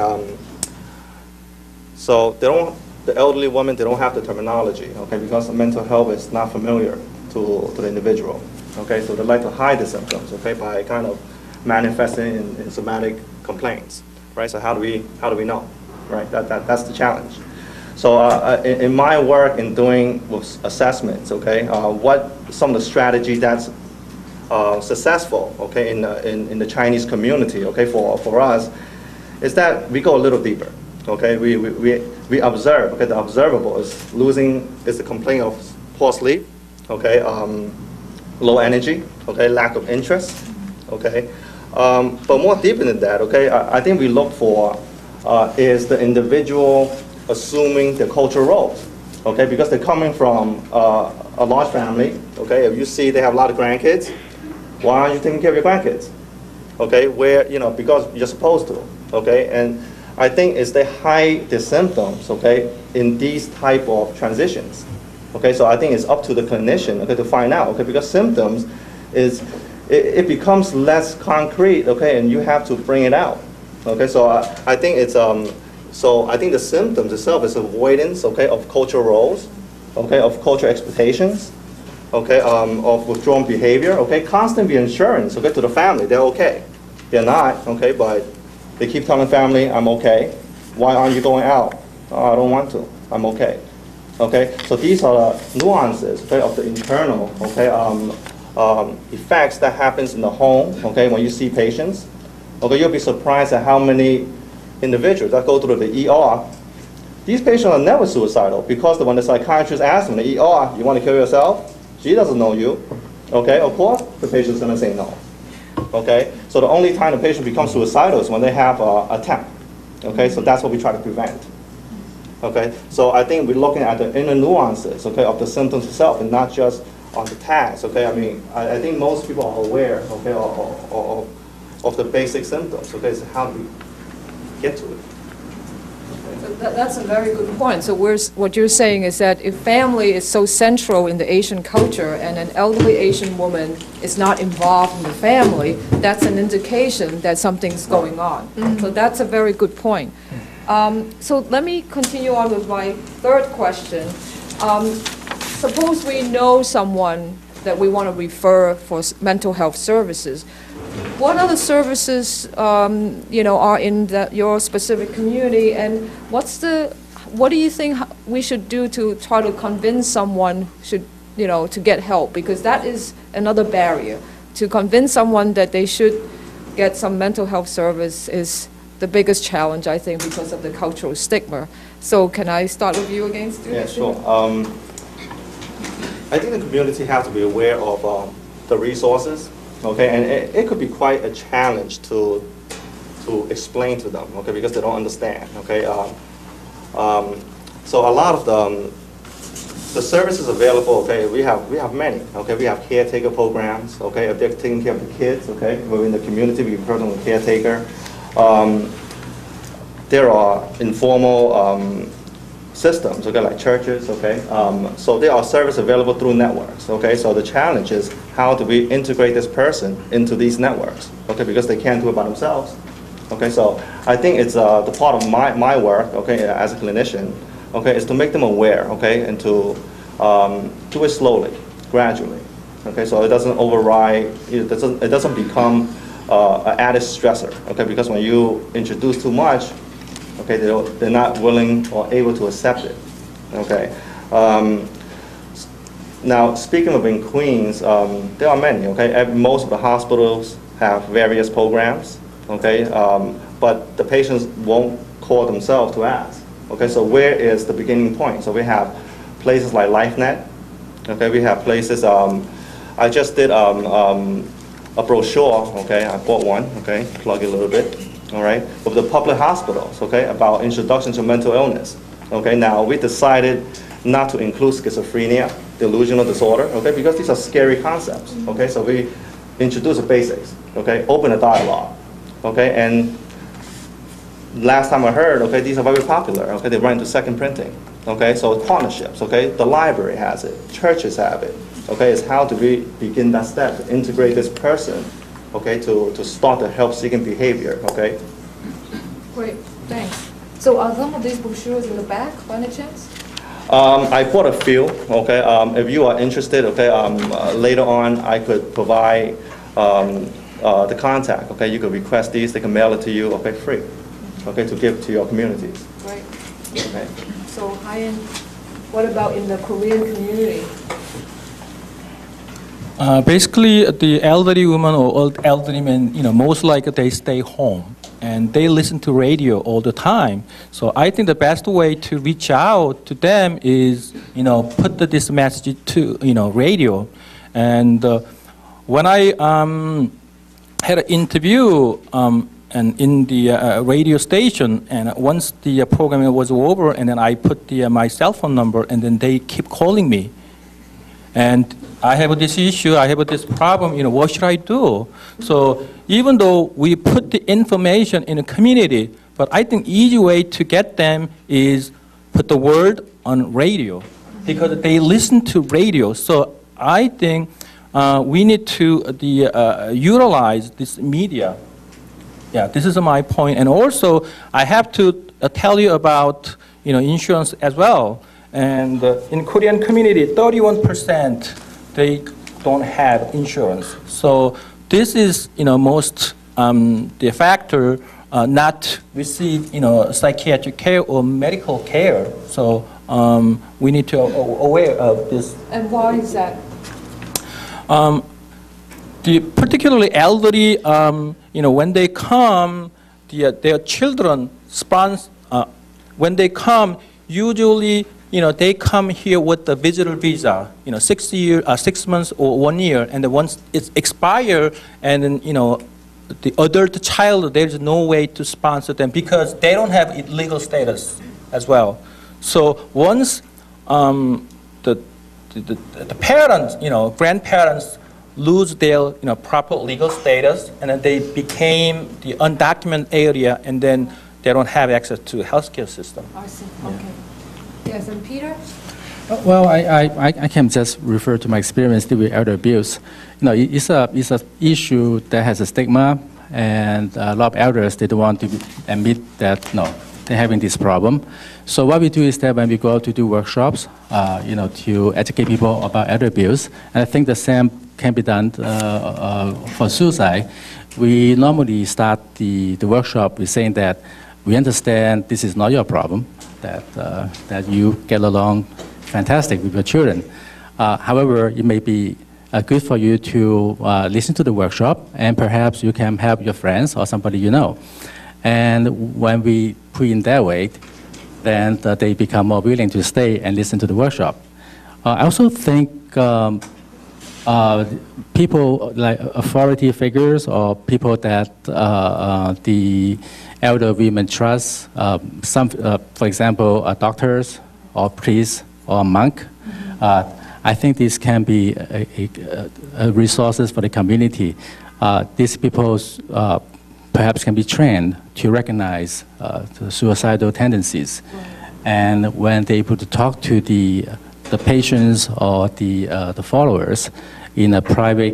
so the elderly women, they don't have the terminology, okay, because mental health is not familiar to the individual, okay, so they like to hide the symptoms, okay, by kind of manifesting in somatic complaints, right? So how do we know, right? That's the challenge. So in my work in doing assessments, okay, what some of the strategy that's successful, okay, in the Chinese community, okay, for us, is that we go a little deeper. Okay, we observe. Okay, the observable is the complaint of poor sleep. Okay, low energy. Okay, lack of interest. Okay, but more deeper than that. Okay, I think we look for is the individual assuming the cultural roles. Okay, because they're coming from a large family. Okay, if you see they have a lot of grandkids, why aren't you taking care of your grandkids? Okay, where because you're supposed to. Okay, and I think is they hide the symptoms, okay, in these type of transitions. Okay, so I think it's up to the clinician, okay, to find out, okay, because symptoms it becomes less concrete, okay, and you have to bring it out. Okay, so I think it's so I think the symptoms itself is avoidance, okay, of cultural roles, okay, of cultural expectations, okay, of withdrawn behavior, okay, constant reassurance, okay, to the family, they're okay. They're not, okay, but they keep telling family, I'm okay. Why aren't you going out? Oh, I don't want to. I'm okay. Okay, so these are the nuances, okay, of the internal, okay, effects that happens in the home, okay, when you see patients. Okay, you'll be surprised at how many individuals that go through the ER. These patients are never suicidal because when the psychiatrist asks them in the ER, you want to kill yourself? She doesn't know you. Okay, of course the patient's going to say no. Okay, so the only time the patient becomes suicidal is when they have an attempt. Okay, so that's what we try to prevent. Okay, so I think we're looking at the inner nuances, okay, of the symptoms itself, and not just on the tags. Okay, I mean, I think most people are aware, okay, of the basic symptoms. Okay, so how do we get to it? That's a very good point. So what you're saying is that if family is so central in the Asian culture and an elderly Asian woman is not involved in the family, that's an indication that something's going on. So that's a very good point. So let me continue on with my third question. Suppose we know someone that we want to refer for mental health services. What other services, are in your specific community, and what do you think we should do to try to convince someone to get help? Because that is another barrier. To convince someone that they should get some mental health service is the biggest challenge, I think, because of the cultural stigma. So can I start with you again, Stu? Yeah, sure. I think the community has to be aware of the resources. Okay, and it could be quite a challenge to explain to them, okay, because they don't understand, okay. So a lot of the services available, okay, we have many, okay. We have caretaker programs, okay, if they're taking care of the kids, okay, within the community, we refer them to a caretaker. There are informal systems, okay, like churches, okay. So there are services available through networks, okay. So the challenge is how do we integrate this person into these networks, okay, because they can't do it by themselves, okay. So I think it's the part of my work, okay, as a clinician, okay, is to make them aware, okay, and to do it slowly, gradually, okay. So it doesn't override, it doesn't become an added stressor, okay, because when you introduce too much, okay, they're not willing or able to accept it. Okay. Now, speaking of in Queens, there are many. Okay, most of the hospitals have various programs. Okay, but the patients won't call themselves to ask. Okay, so where is the beginning point? So we have places like LifeNet. Okay, we have places. I just did a brochure. Okay, I bought one. Okay, plug it a little bit. All right, of the public hospitals, okay, about introduction to mental illness. Okay, now we decided not to include schizophrenia, delusional disorder, okay, because these are scary concepts. Okay, so we introduced the basics, okay, open a dialogue, okay, and last time I heard, okay, these are very popular, okay, they run into second printing, okay, so partnerships, okay, the library has it, churches have it, okay, it's how do we begin that step to integrate this person, okay, to start the help-seeking behavior, okay? Great, thanks. So are some of these brochures in the back, by any chance? I bought a few, okay? If you are interested, okay, later on I could provide the contact, okay? You could request these, they can mail it to you, okay, free, okay, to give to your communities. Right. Okay. So high-end, what about in the Korean community? Basically, the elderly women or elderly men, most likely they stay home and they listen to radio all the time. So I think the best way to reach out to them is, put this message to, radio. And when I had an interview and in the radio station, and once the program was over, and then I put my cell phone number, and then they keep calling me. And I have this issue, I have this problem, what should I do? So even though we put the information in the community, but I think easy way to get them is put the word on radio, because they listen to radio. So I think we need to utilize this media. Yeah, this is my point. And also, I have to tell you about insurance as well. And in Korean community, 31% they don't have insurance. So this is most the factor not receive psychiatric care or medical care. So we need to aware of this. And why is that? The particularly elderly, when they come, their children sponsor. When they come, usually they come here with the visitor visa, 6 months or 1 year, and then once it's expired, and then the adult child, there's no way to sponsor them because they don't have legal status as well. So once the parents, grandparents lose their proper legal status, and then they became the undocumented area, and then they don't have access to the healthcare system. I see, okay. Yes, and Peter? Well, I can just refer to my experience with elder abuse. You know, it's a issue that has a stigma, and a lot of elders, they don't want to admit that, no, they're having this problem. So what we do is that when we go out to do workshops, you know, to educate people about elder abuse, and I think the same can be done for suicide. We normally start the workshop with saying that we understand this is not your problem, that you get along fantastic with your children. However, it may be good for you to listen to the workshop, and perhaps you can help your friends or somebody you know. And when we put in that way, then they become more willing to stay and listen to the workshop. I also think people like authority figures or people that the elder women trust, for example, doctors or priests or monk, I think this can be resources for the community. These people perhaps can be trained to recognize the suicidal tendencies. And when they're able to talk to the patients or the followers in a private,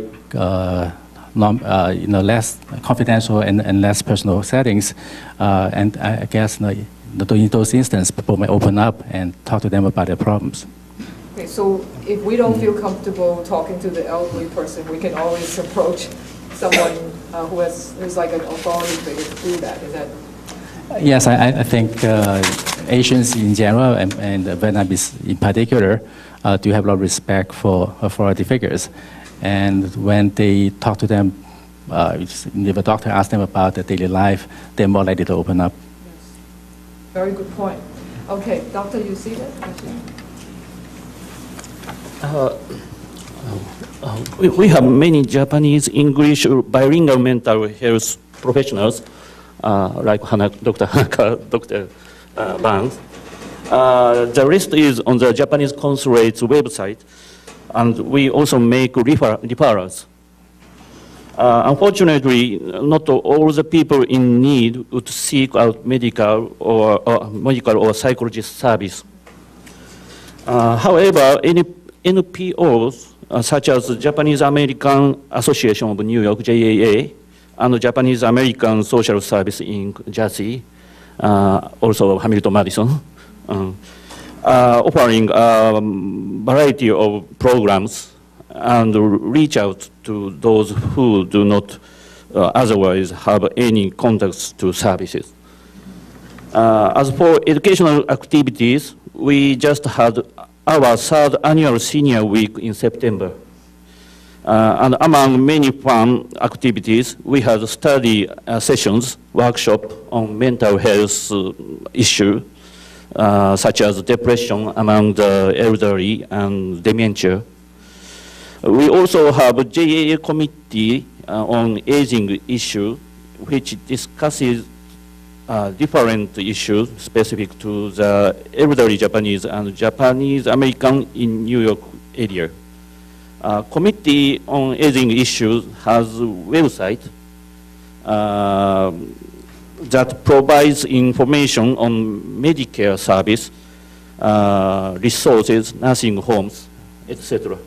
less confidential and less personal settings, and I guess in those instances, people may open up and talk to them about their problems. Okay, so if we don't feel comfortable talking to the elderly person, we can always approach someone who's like an authority figure to do that. Is that? Yes, I think Asians in general and Vietnamese in particular do have a lot of respect for authority figures. And when they talk to them, if a doctor asks them about their daily life, they're more likely to open up. Yes. Very good point. Okay, doctor, you see that? We have many Japanese English bilingual mental health professionals, like Dr. Hanaka, Dr. Barnes. The list is on the Japanese consulate's website, and we also make referrals. Unfortunately, not all the people in need would seek out medical or psychologist service. However, any NPOs, such as the Japanese American Association of New York, JAA, and the Japanese American Social Service in Jersey, also Hamilton Madison, offering a variety of programs and reach out to those who do not otherwise have any contacts to services. As for educational activities, we just had our third annual senior week in September. And among many fun activities, we had study sessions, workshop on mental health issues, such as depression among the elderly and dementia. We also have a JAA committee on aging issue, which discusses different issues specific to the elderly Japanese and Japanese American in New York area. Committee on Aging Issues has a website that provides information on Medicare service, resources, nursing homes, etc.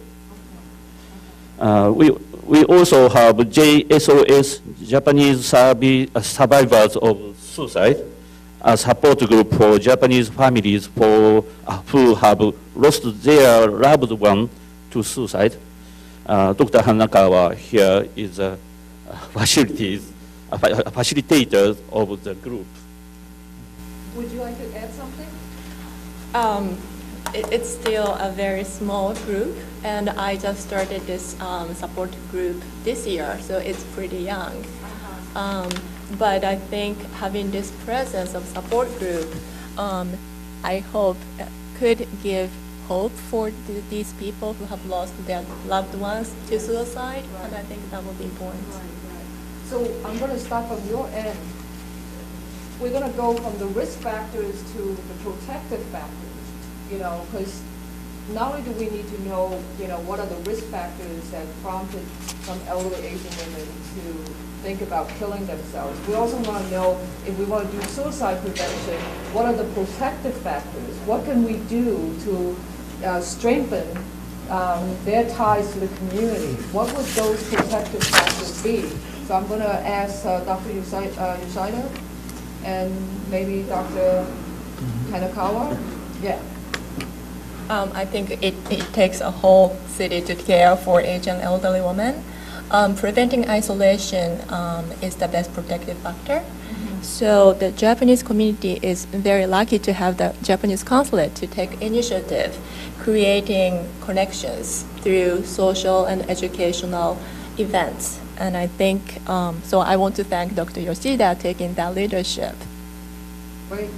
We also have JSOS, Japanese Survivors of Suicide, a support group for Japanese families who have lost their loved one to suicide. Dr. Hanakawa here is a facilitator of the group. Would you like to add something? It's still a very small group, and I just started this support group this year, so it's pretty young. But I think having this presence of support group, I hope could give hope for these people who have lost their loved ones to suicide, and I think that will be important. So I'm going to start from your end. We're going to go from the risk factors to the protective factors, you know, because not only do we need to know, what are the risk factors that prompted some elderly Asian women to think about killing themselves, we also want to know, if we want to do suicide prevention, what are the protective factors? What can we do to strengthen their ties to the community? What would those protective factors be? So I'm going to ask Dr. Yoshida and maybe Dr. Kanakawa. Yeah. I think it takes a whole city to care for Asian elderly women. Preventing isolation is the best protective factor. So the Japanese community is very lucky to have the Japanese consulate to take initiative, creating connections through social and educational events. And I think, so I want to thank Dr. Yoshida taking that leadership. Right.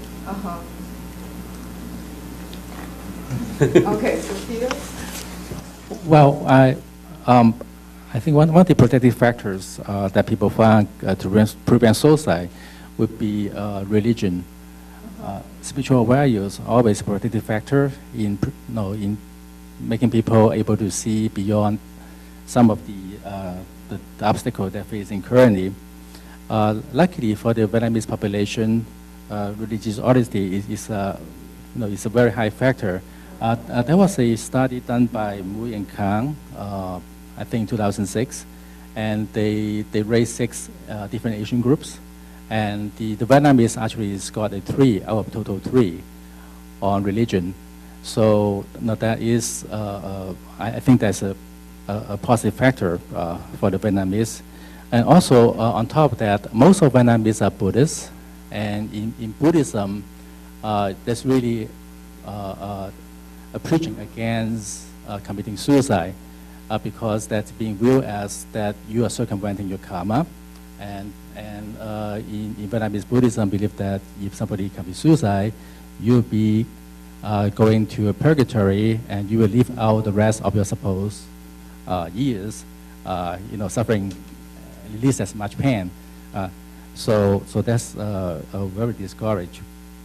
Okay, so Peter? Well, I think one of the protective factors that people find to prevent suicide would be religion. Spiritual values are always a protective factor in making people able to see beyond some of the obstacles they're facing currently. Luckily for the Vietnamese population, religious honesty is a very high factor. There was a study done by Mui and Kang, I think 2006, and they raised 6 different Asian groups, and the Vietnamese actually scored a 3 out of total 3 on religion. So that is, I think that's a positive factor for the Vietnamese. And also on top of that, most of Vietnamese are Buddhists, and in Buddhism, there's really preaching against committing suicide because that's being viewed as that you are circumventing your karma. And in Vietnamese Buddhism, believe that if somebody commits suicide, you'll be going to a purgatory and you will live out the rest of your supposed years, suffering at least as much pain. So that's very discouraged.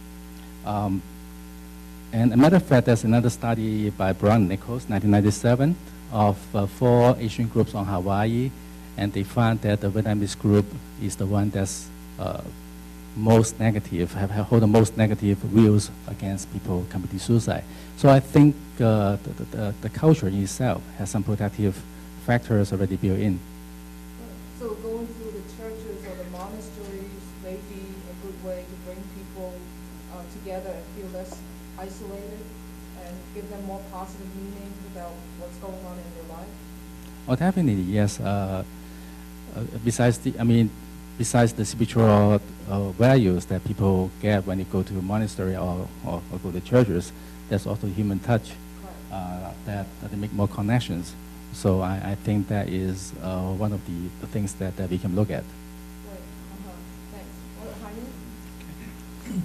And a matter of fact, there's another study by Brown Nichols, 1997, of 4 Asian groups on Hawaii, and they found that the Vietnamese group is the one that's most negative, hold the most negative views against people committing suicide. So I think the culture in itself has some protective factors already built in. So going through the churches or the monasteries may be a good way to bring people together and feel less isolated and give them more positive meaning about what's going on in their life? Oh, definitely, yes. Besides the spiritual values that people get when you go to a monastery or go to churches, there's also human touch that they make more connections. So I think that is one of the things that we can look at. Right. Thanks. Well, Jaime?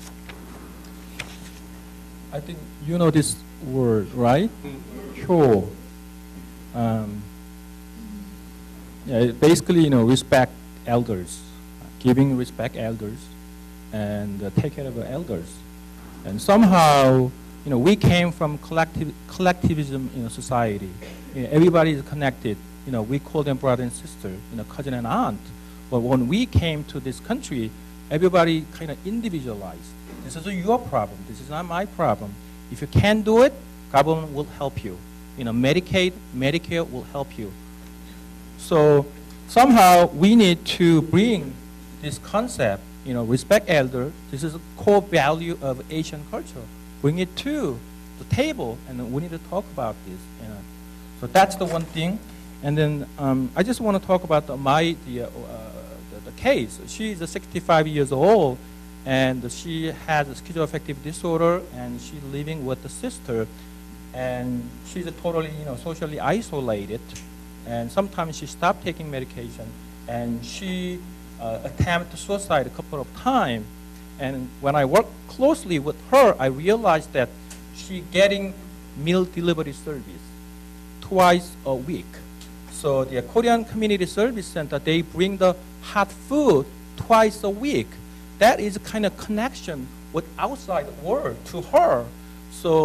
I think you know this word, right? Sure. Yeah, basically, respect elders, giving respect elders, and take care of the elders. And somehow, we came from collectivism in a society. Everybody is connected. We call them brother and sister, cousin and aunt. But when we came to this country, everybody kind of individualized. This is your problem. This is not my problem. If you can't do it, government will help you. Medicaid, Medicare will help you. So somehow we need to bring this concept, respect elder. This is a core value of Asian culture. Bring it to the table, and we need to talk about this. So that's the one thing. And then I just want to talk about the case. She is 65 years old, and she has a schizoaffective disorder, and she's living with the sister, and she's totally, socially isolated. And sometimes she stopped taking medication, and she attempted suicide a couple of times. And when I worked closely with her, I realized that she's getting meal delivery service twice a week. So the Korean Community Service Center, they bring the hot food twice a week. That is a kind of connection with outside world to her. So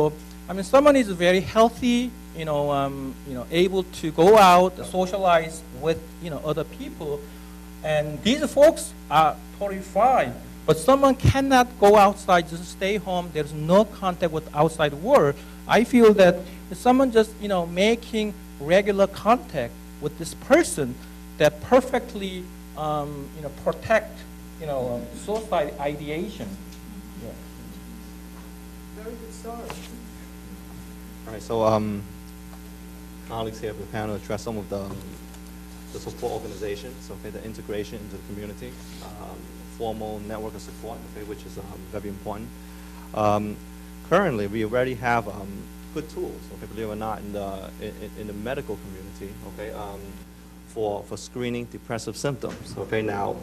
I mean, someone is very healthy, able to go out, socialize with, other people, and these folks are totally fine. But someone cannot go outside, just stay home. There's no contact with outside world. I feel that if someone just, making regular contact with this person, that perfectly, protect, suicide ideation. Yeah. Very good start. All right, so colleagues here at the panel address some of the support organizations, okay, the integration into the community, formal network of support, okay, which is very important. Currently, we already have good tools, okay, believe it or not, in the medical community, okay, for screening depressive symptoms, okay. Now,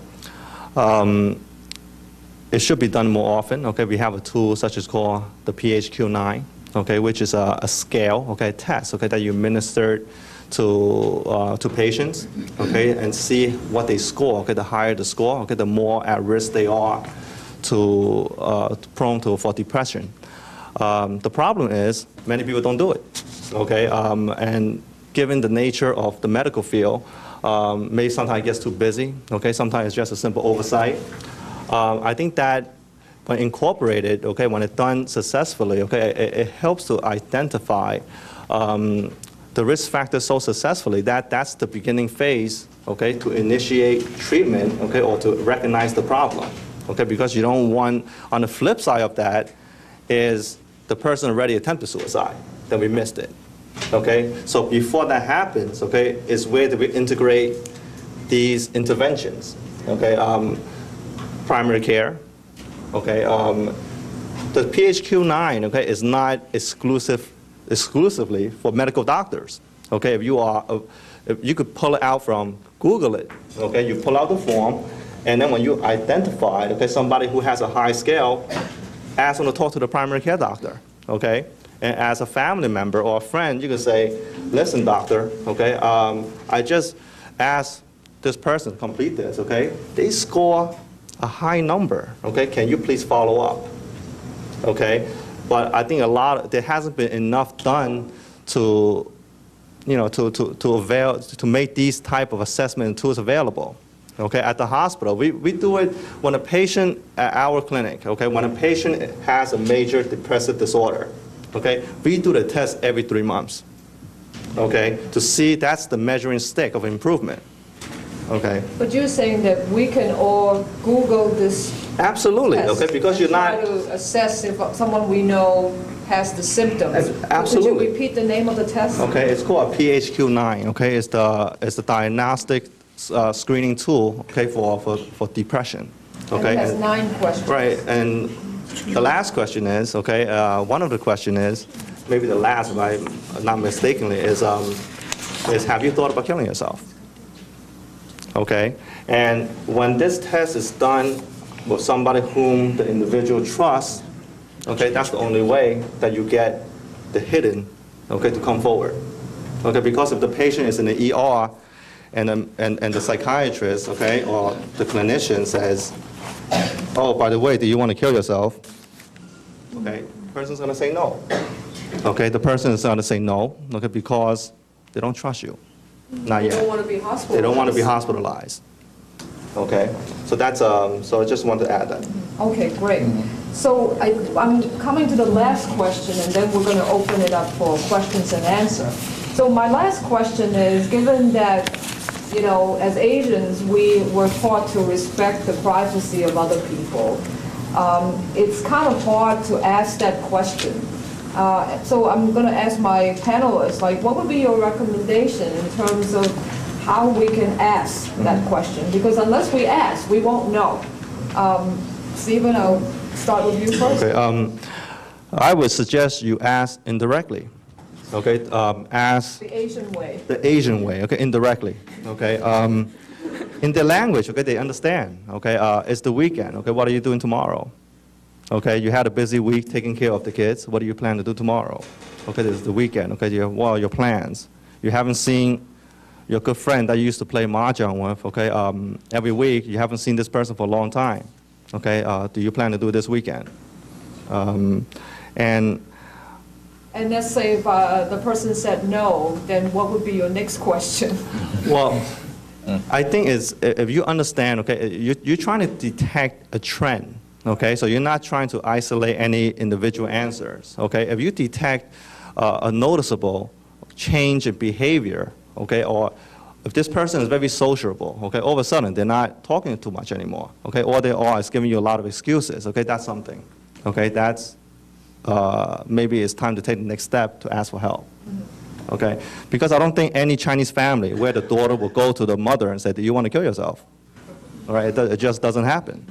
it should be done more often, okay. We have a tool such as called the PHQ-9, okay, which is a scale, okay, a test, okay, that you administered to patients, okay, and see what they score, okay. The higher the score, okay, the more at risk they are prone for depression. The problem is many people don't do it, okay, and given the nature of the medical field, maybe sometimes it gets too busy, okay, sometimes it's just a simple oversight. I think that when incorporated, okay, when it's done successfully, okay, it helps to identify the risk factors so successfully that that's the beginning phase, okay, to initiate treatment, okay, or to recognize the problem, okay, because you don't want, on the flip side of that is the person already attempted suicide, then we missed it, okay. So before that happens, okay, is where do we integrate these interventions, okay, primary care, okay, the PHQ-9, okay, is not exclusively for medical doctors, okay. If you could pull it out from Google it, okay, you pull out the form, and then when you identify, okay, somebody who has a high scale, ask them to talk to the primary care doctor, okay. And as a family member or a friend, you can say, listen, doctor, okay, I just asked this person to complete this, okay. They score a high number, okay. Can you please follow up, okay? But I think there hasn't been enough done to, to make these type of assessment tools available, okay. At the hospital, we do it when a patient at our clinic, okay, when a patient has a major depressive disorder, okay, we do the test every 3 months, okay, to see that's the measuring stick of improvement. Okay. But you're saying that we can all Google this absolutely, test okay, because you're try not to assess if someone we know has the symptoms. Absolutely. Could you repeat the name of the test? Okay, it's called PHQ-9. Okay, it's the diagnostic screening tool. Okay, for depression. Okay. And it has 9 questions. Right, and the last question is one of the question is maybe the last, if I'm not mistakenly, is have you thought about killing yourself? Okay, and when this test is done with somebody whom the individual trusts, okay, that's the only way that you get the hidden, okay, to come forward. Okay, because if the patient is in the ER and the psychiatrist, okay, or the clinician says, oh, by the way, do you want to kill yourself? Okay, the person's going to say no. Okay, the person is going to say no, okay, because they don't trust you. Not yet. They don't want to be hospitalized. They don't want to be hospitalized. Okay, so that's so I just want to add that. Okay, great. So I'm coming to the last question, and then we're going to open it up for questions and answers. So my last question is, given that, as Asians, we were taught to respect the privacy of other people, it's kind of hard to ask that question. So I'm going to ask my panelists, what would be your recommendation in terms of how we can ask that question? Because unless we ask, we won't know. Stephen, I'll start with you first. Okay, I would suggest you ask indirectly. Okay, ask the Asian way. The Asian way. Okay, indirectly. Okay, in their language. Okay, they understand. Okay, it's the weekend. Okay, what are you doing tomorrow? Okay, you had a busy week taking care of the kids. What do you plan to do tomorrow? Okay, this is the weekend. Okay, what are your plans? You haven't seen your good friend that you used to play mahjong with. Okay, every week you haven't seen this person for a long time. Okay, do you plan to do it this weekend? And And let's say if the person said no, then what would be your next question? Well, I think it's, if you understand, okay, you're trying to detect a trend, okay? So you're not trying to isolate any individual answers, okay? If you detect a noticeable change in behavior, okay, or if this person is very sociable, okay, all of a sudden they're not talking too much anymore, okay, or they are giving you a lot of excuses, okay, that's something, okay, that's maybe it's time to take the next step to ask for help. Okay, because I don't think any Chinese family where the daughter will go to the mother and say, "Do you want to kill yourself?" All right, it just doesn't happen.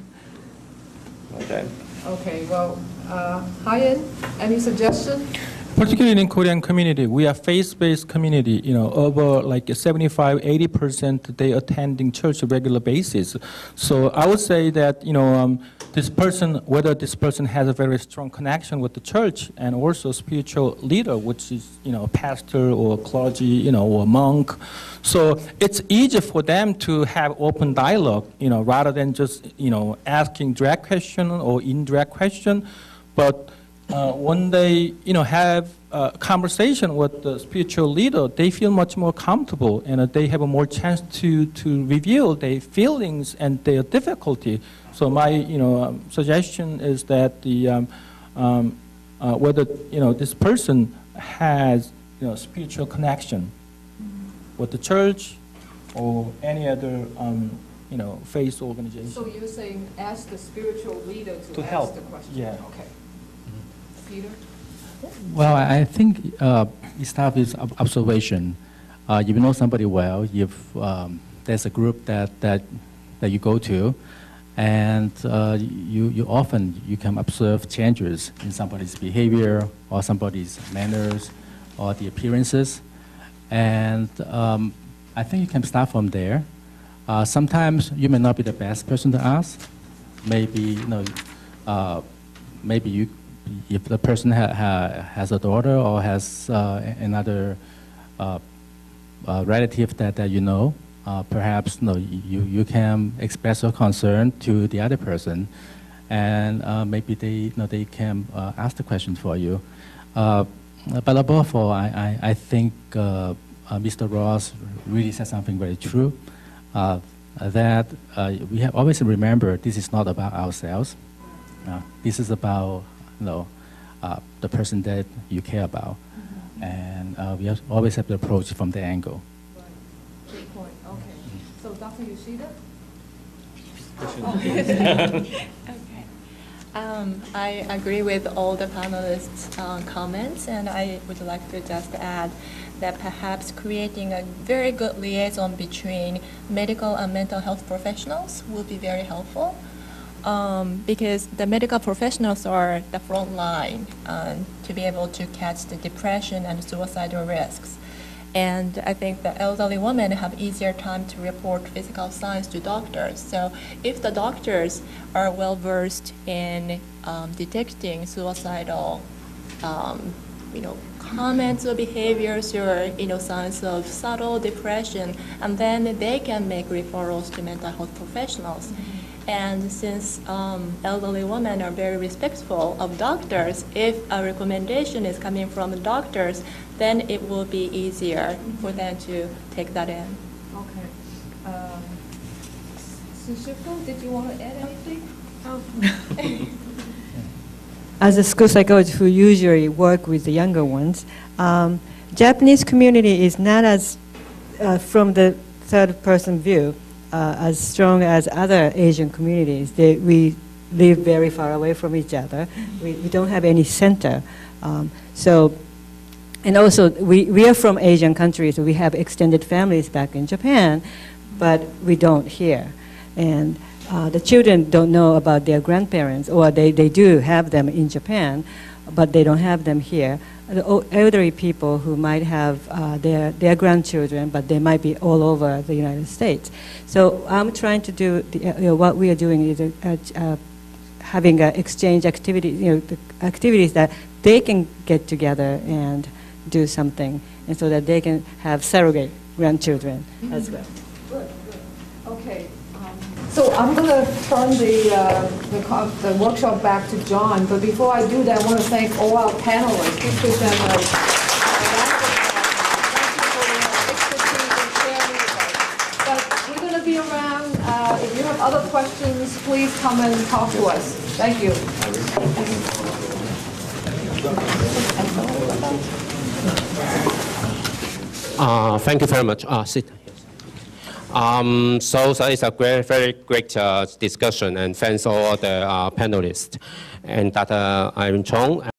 Okay. Okay. Well, Hyen, any suggestion? Particularly in Korean community, we are faith-based community. You know, over like 75–80% they attending church on a regular basis. So I would say that this person, whether this person has a very strong connection with the church and also spiritual leader, which is a pastor or clergy, or a monk. So it's easier for them to have open dialogue, rather than just asking direct question or indirect question, but when they, have a conversation with the spiritual leader, they feel much more comfortable and they have a more chance to reveal their feelings and their difficulty. So my, suggestion is that the whether this person has spiritual connection with the church or any other faith organization. So you're saying ask the spiritual leader to ask help the question. Yeah. Okay. Peter? Well, I think it starts with observation. If you know somebody well, if there's a group that you go to, and you often can observe changes in somebody's behavior or somebody's manners or the appearances, and I think you can start from there. Sometimes you may not be the best person to ask. Maybe maybe you. If the person has a daughter or has another relative that perhaps you can express your concern to the other person, and maybe they can ask the question for you. But above all, I think Mr. Ross really said something very true. That we have always to remember this is not about ourselves. This is about the person that you care about, and we always have to approach from the angle. Right. Good point. Okay. So, Dr. Yoshida? Okay. I agree with all the panelists' comments, and I would like to just add that perhaps creating a very good liaison between medical and mental health professionals will be very helpful. Because the medical professionals are the front line to be able to catch the depression and suicidal risks. And I think the elderly women have easier time to report physical signs to doctors. So if the doctors are well versed in detecting suicidal comments or behaviors or signs of subtle depression, and then they can make referrals to mental health professionals. And since elderly women are very respectful of doctors, if a recommendation is coming from the doctors, then it will be easier for them to take that in. Okay. Sushiko, did you want to add anything? As a school psychologist who usually work with the younger ones, Japanese community is not as, from the third person view, as strong as other Asian communities. We live very far away from each other. We don't have any center. And also we are from Asian countries. So we have extended families back in Japan, but we don't here. And the children don't know about their grandparents, or they do have them in Japan, but they don't have them here. The elderly people who might have their grandchildren, but they might be all over the United States. So I'm trying to do, what we are doing is having exchange activities, the activities that they can get together and do something, and so that they can have surrogate grandchildren as well. Good, good. Okay. So I'm going to turn the workshop back to John, but before I do that, I want to thank all our panelists. Please give them a round of applause. Thank you for your expertise and sharing with us. But we're going to be around. If you have other questions, please come and talk to us. Thank you. Thank you very much. Sit. So it's a very great discussion, and thanks all the panelists. And Dr. Irene Chong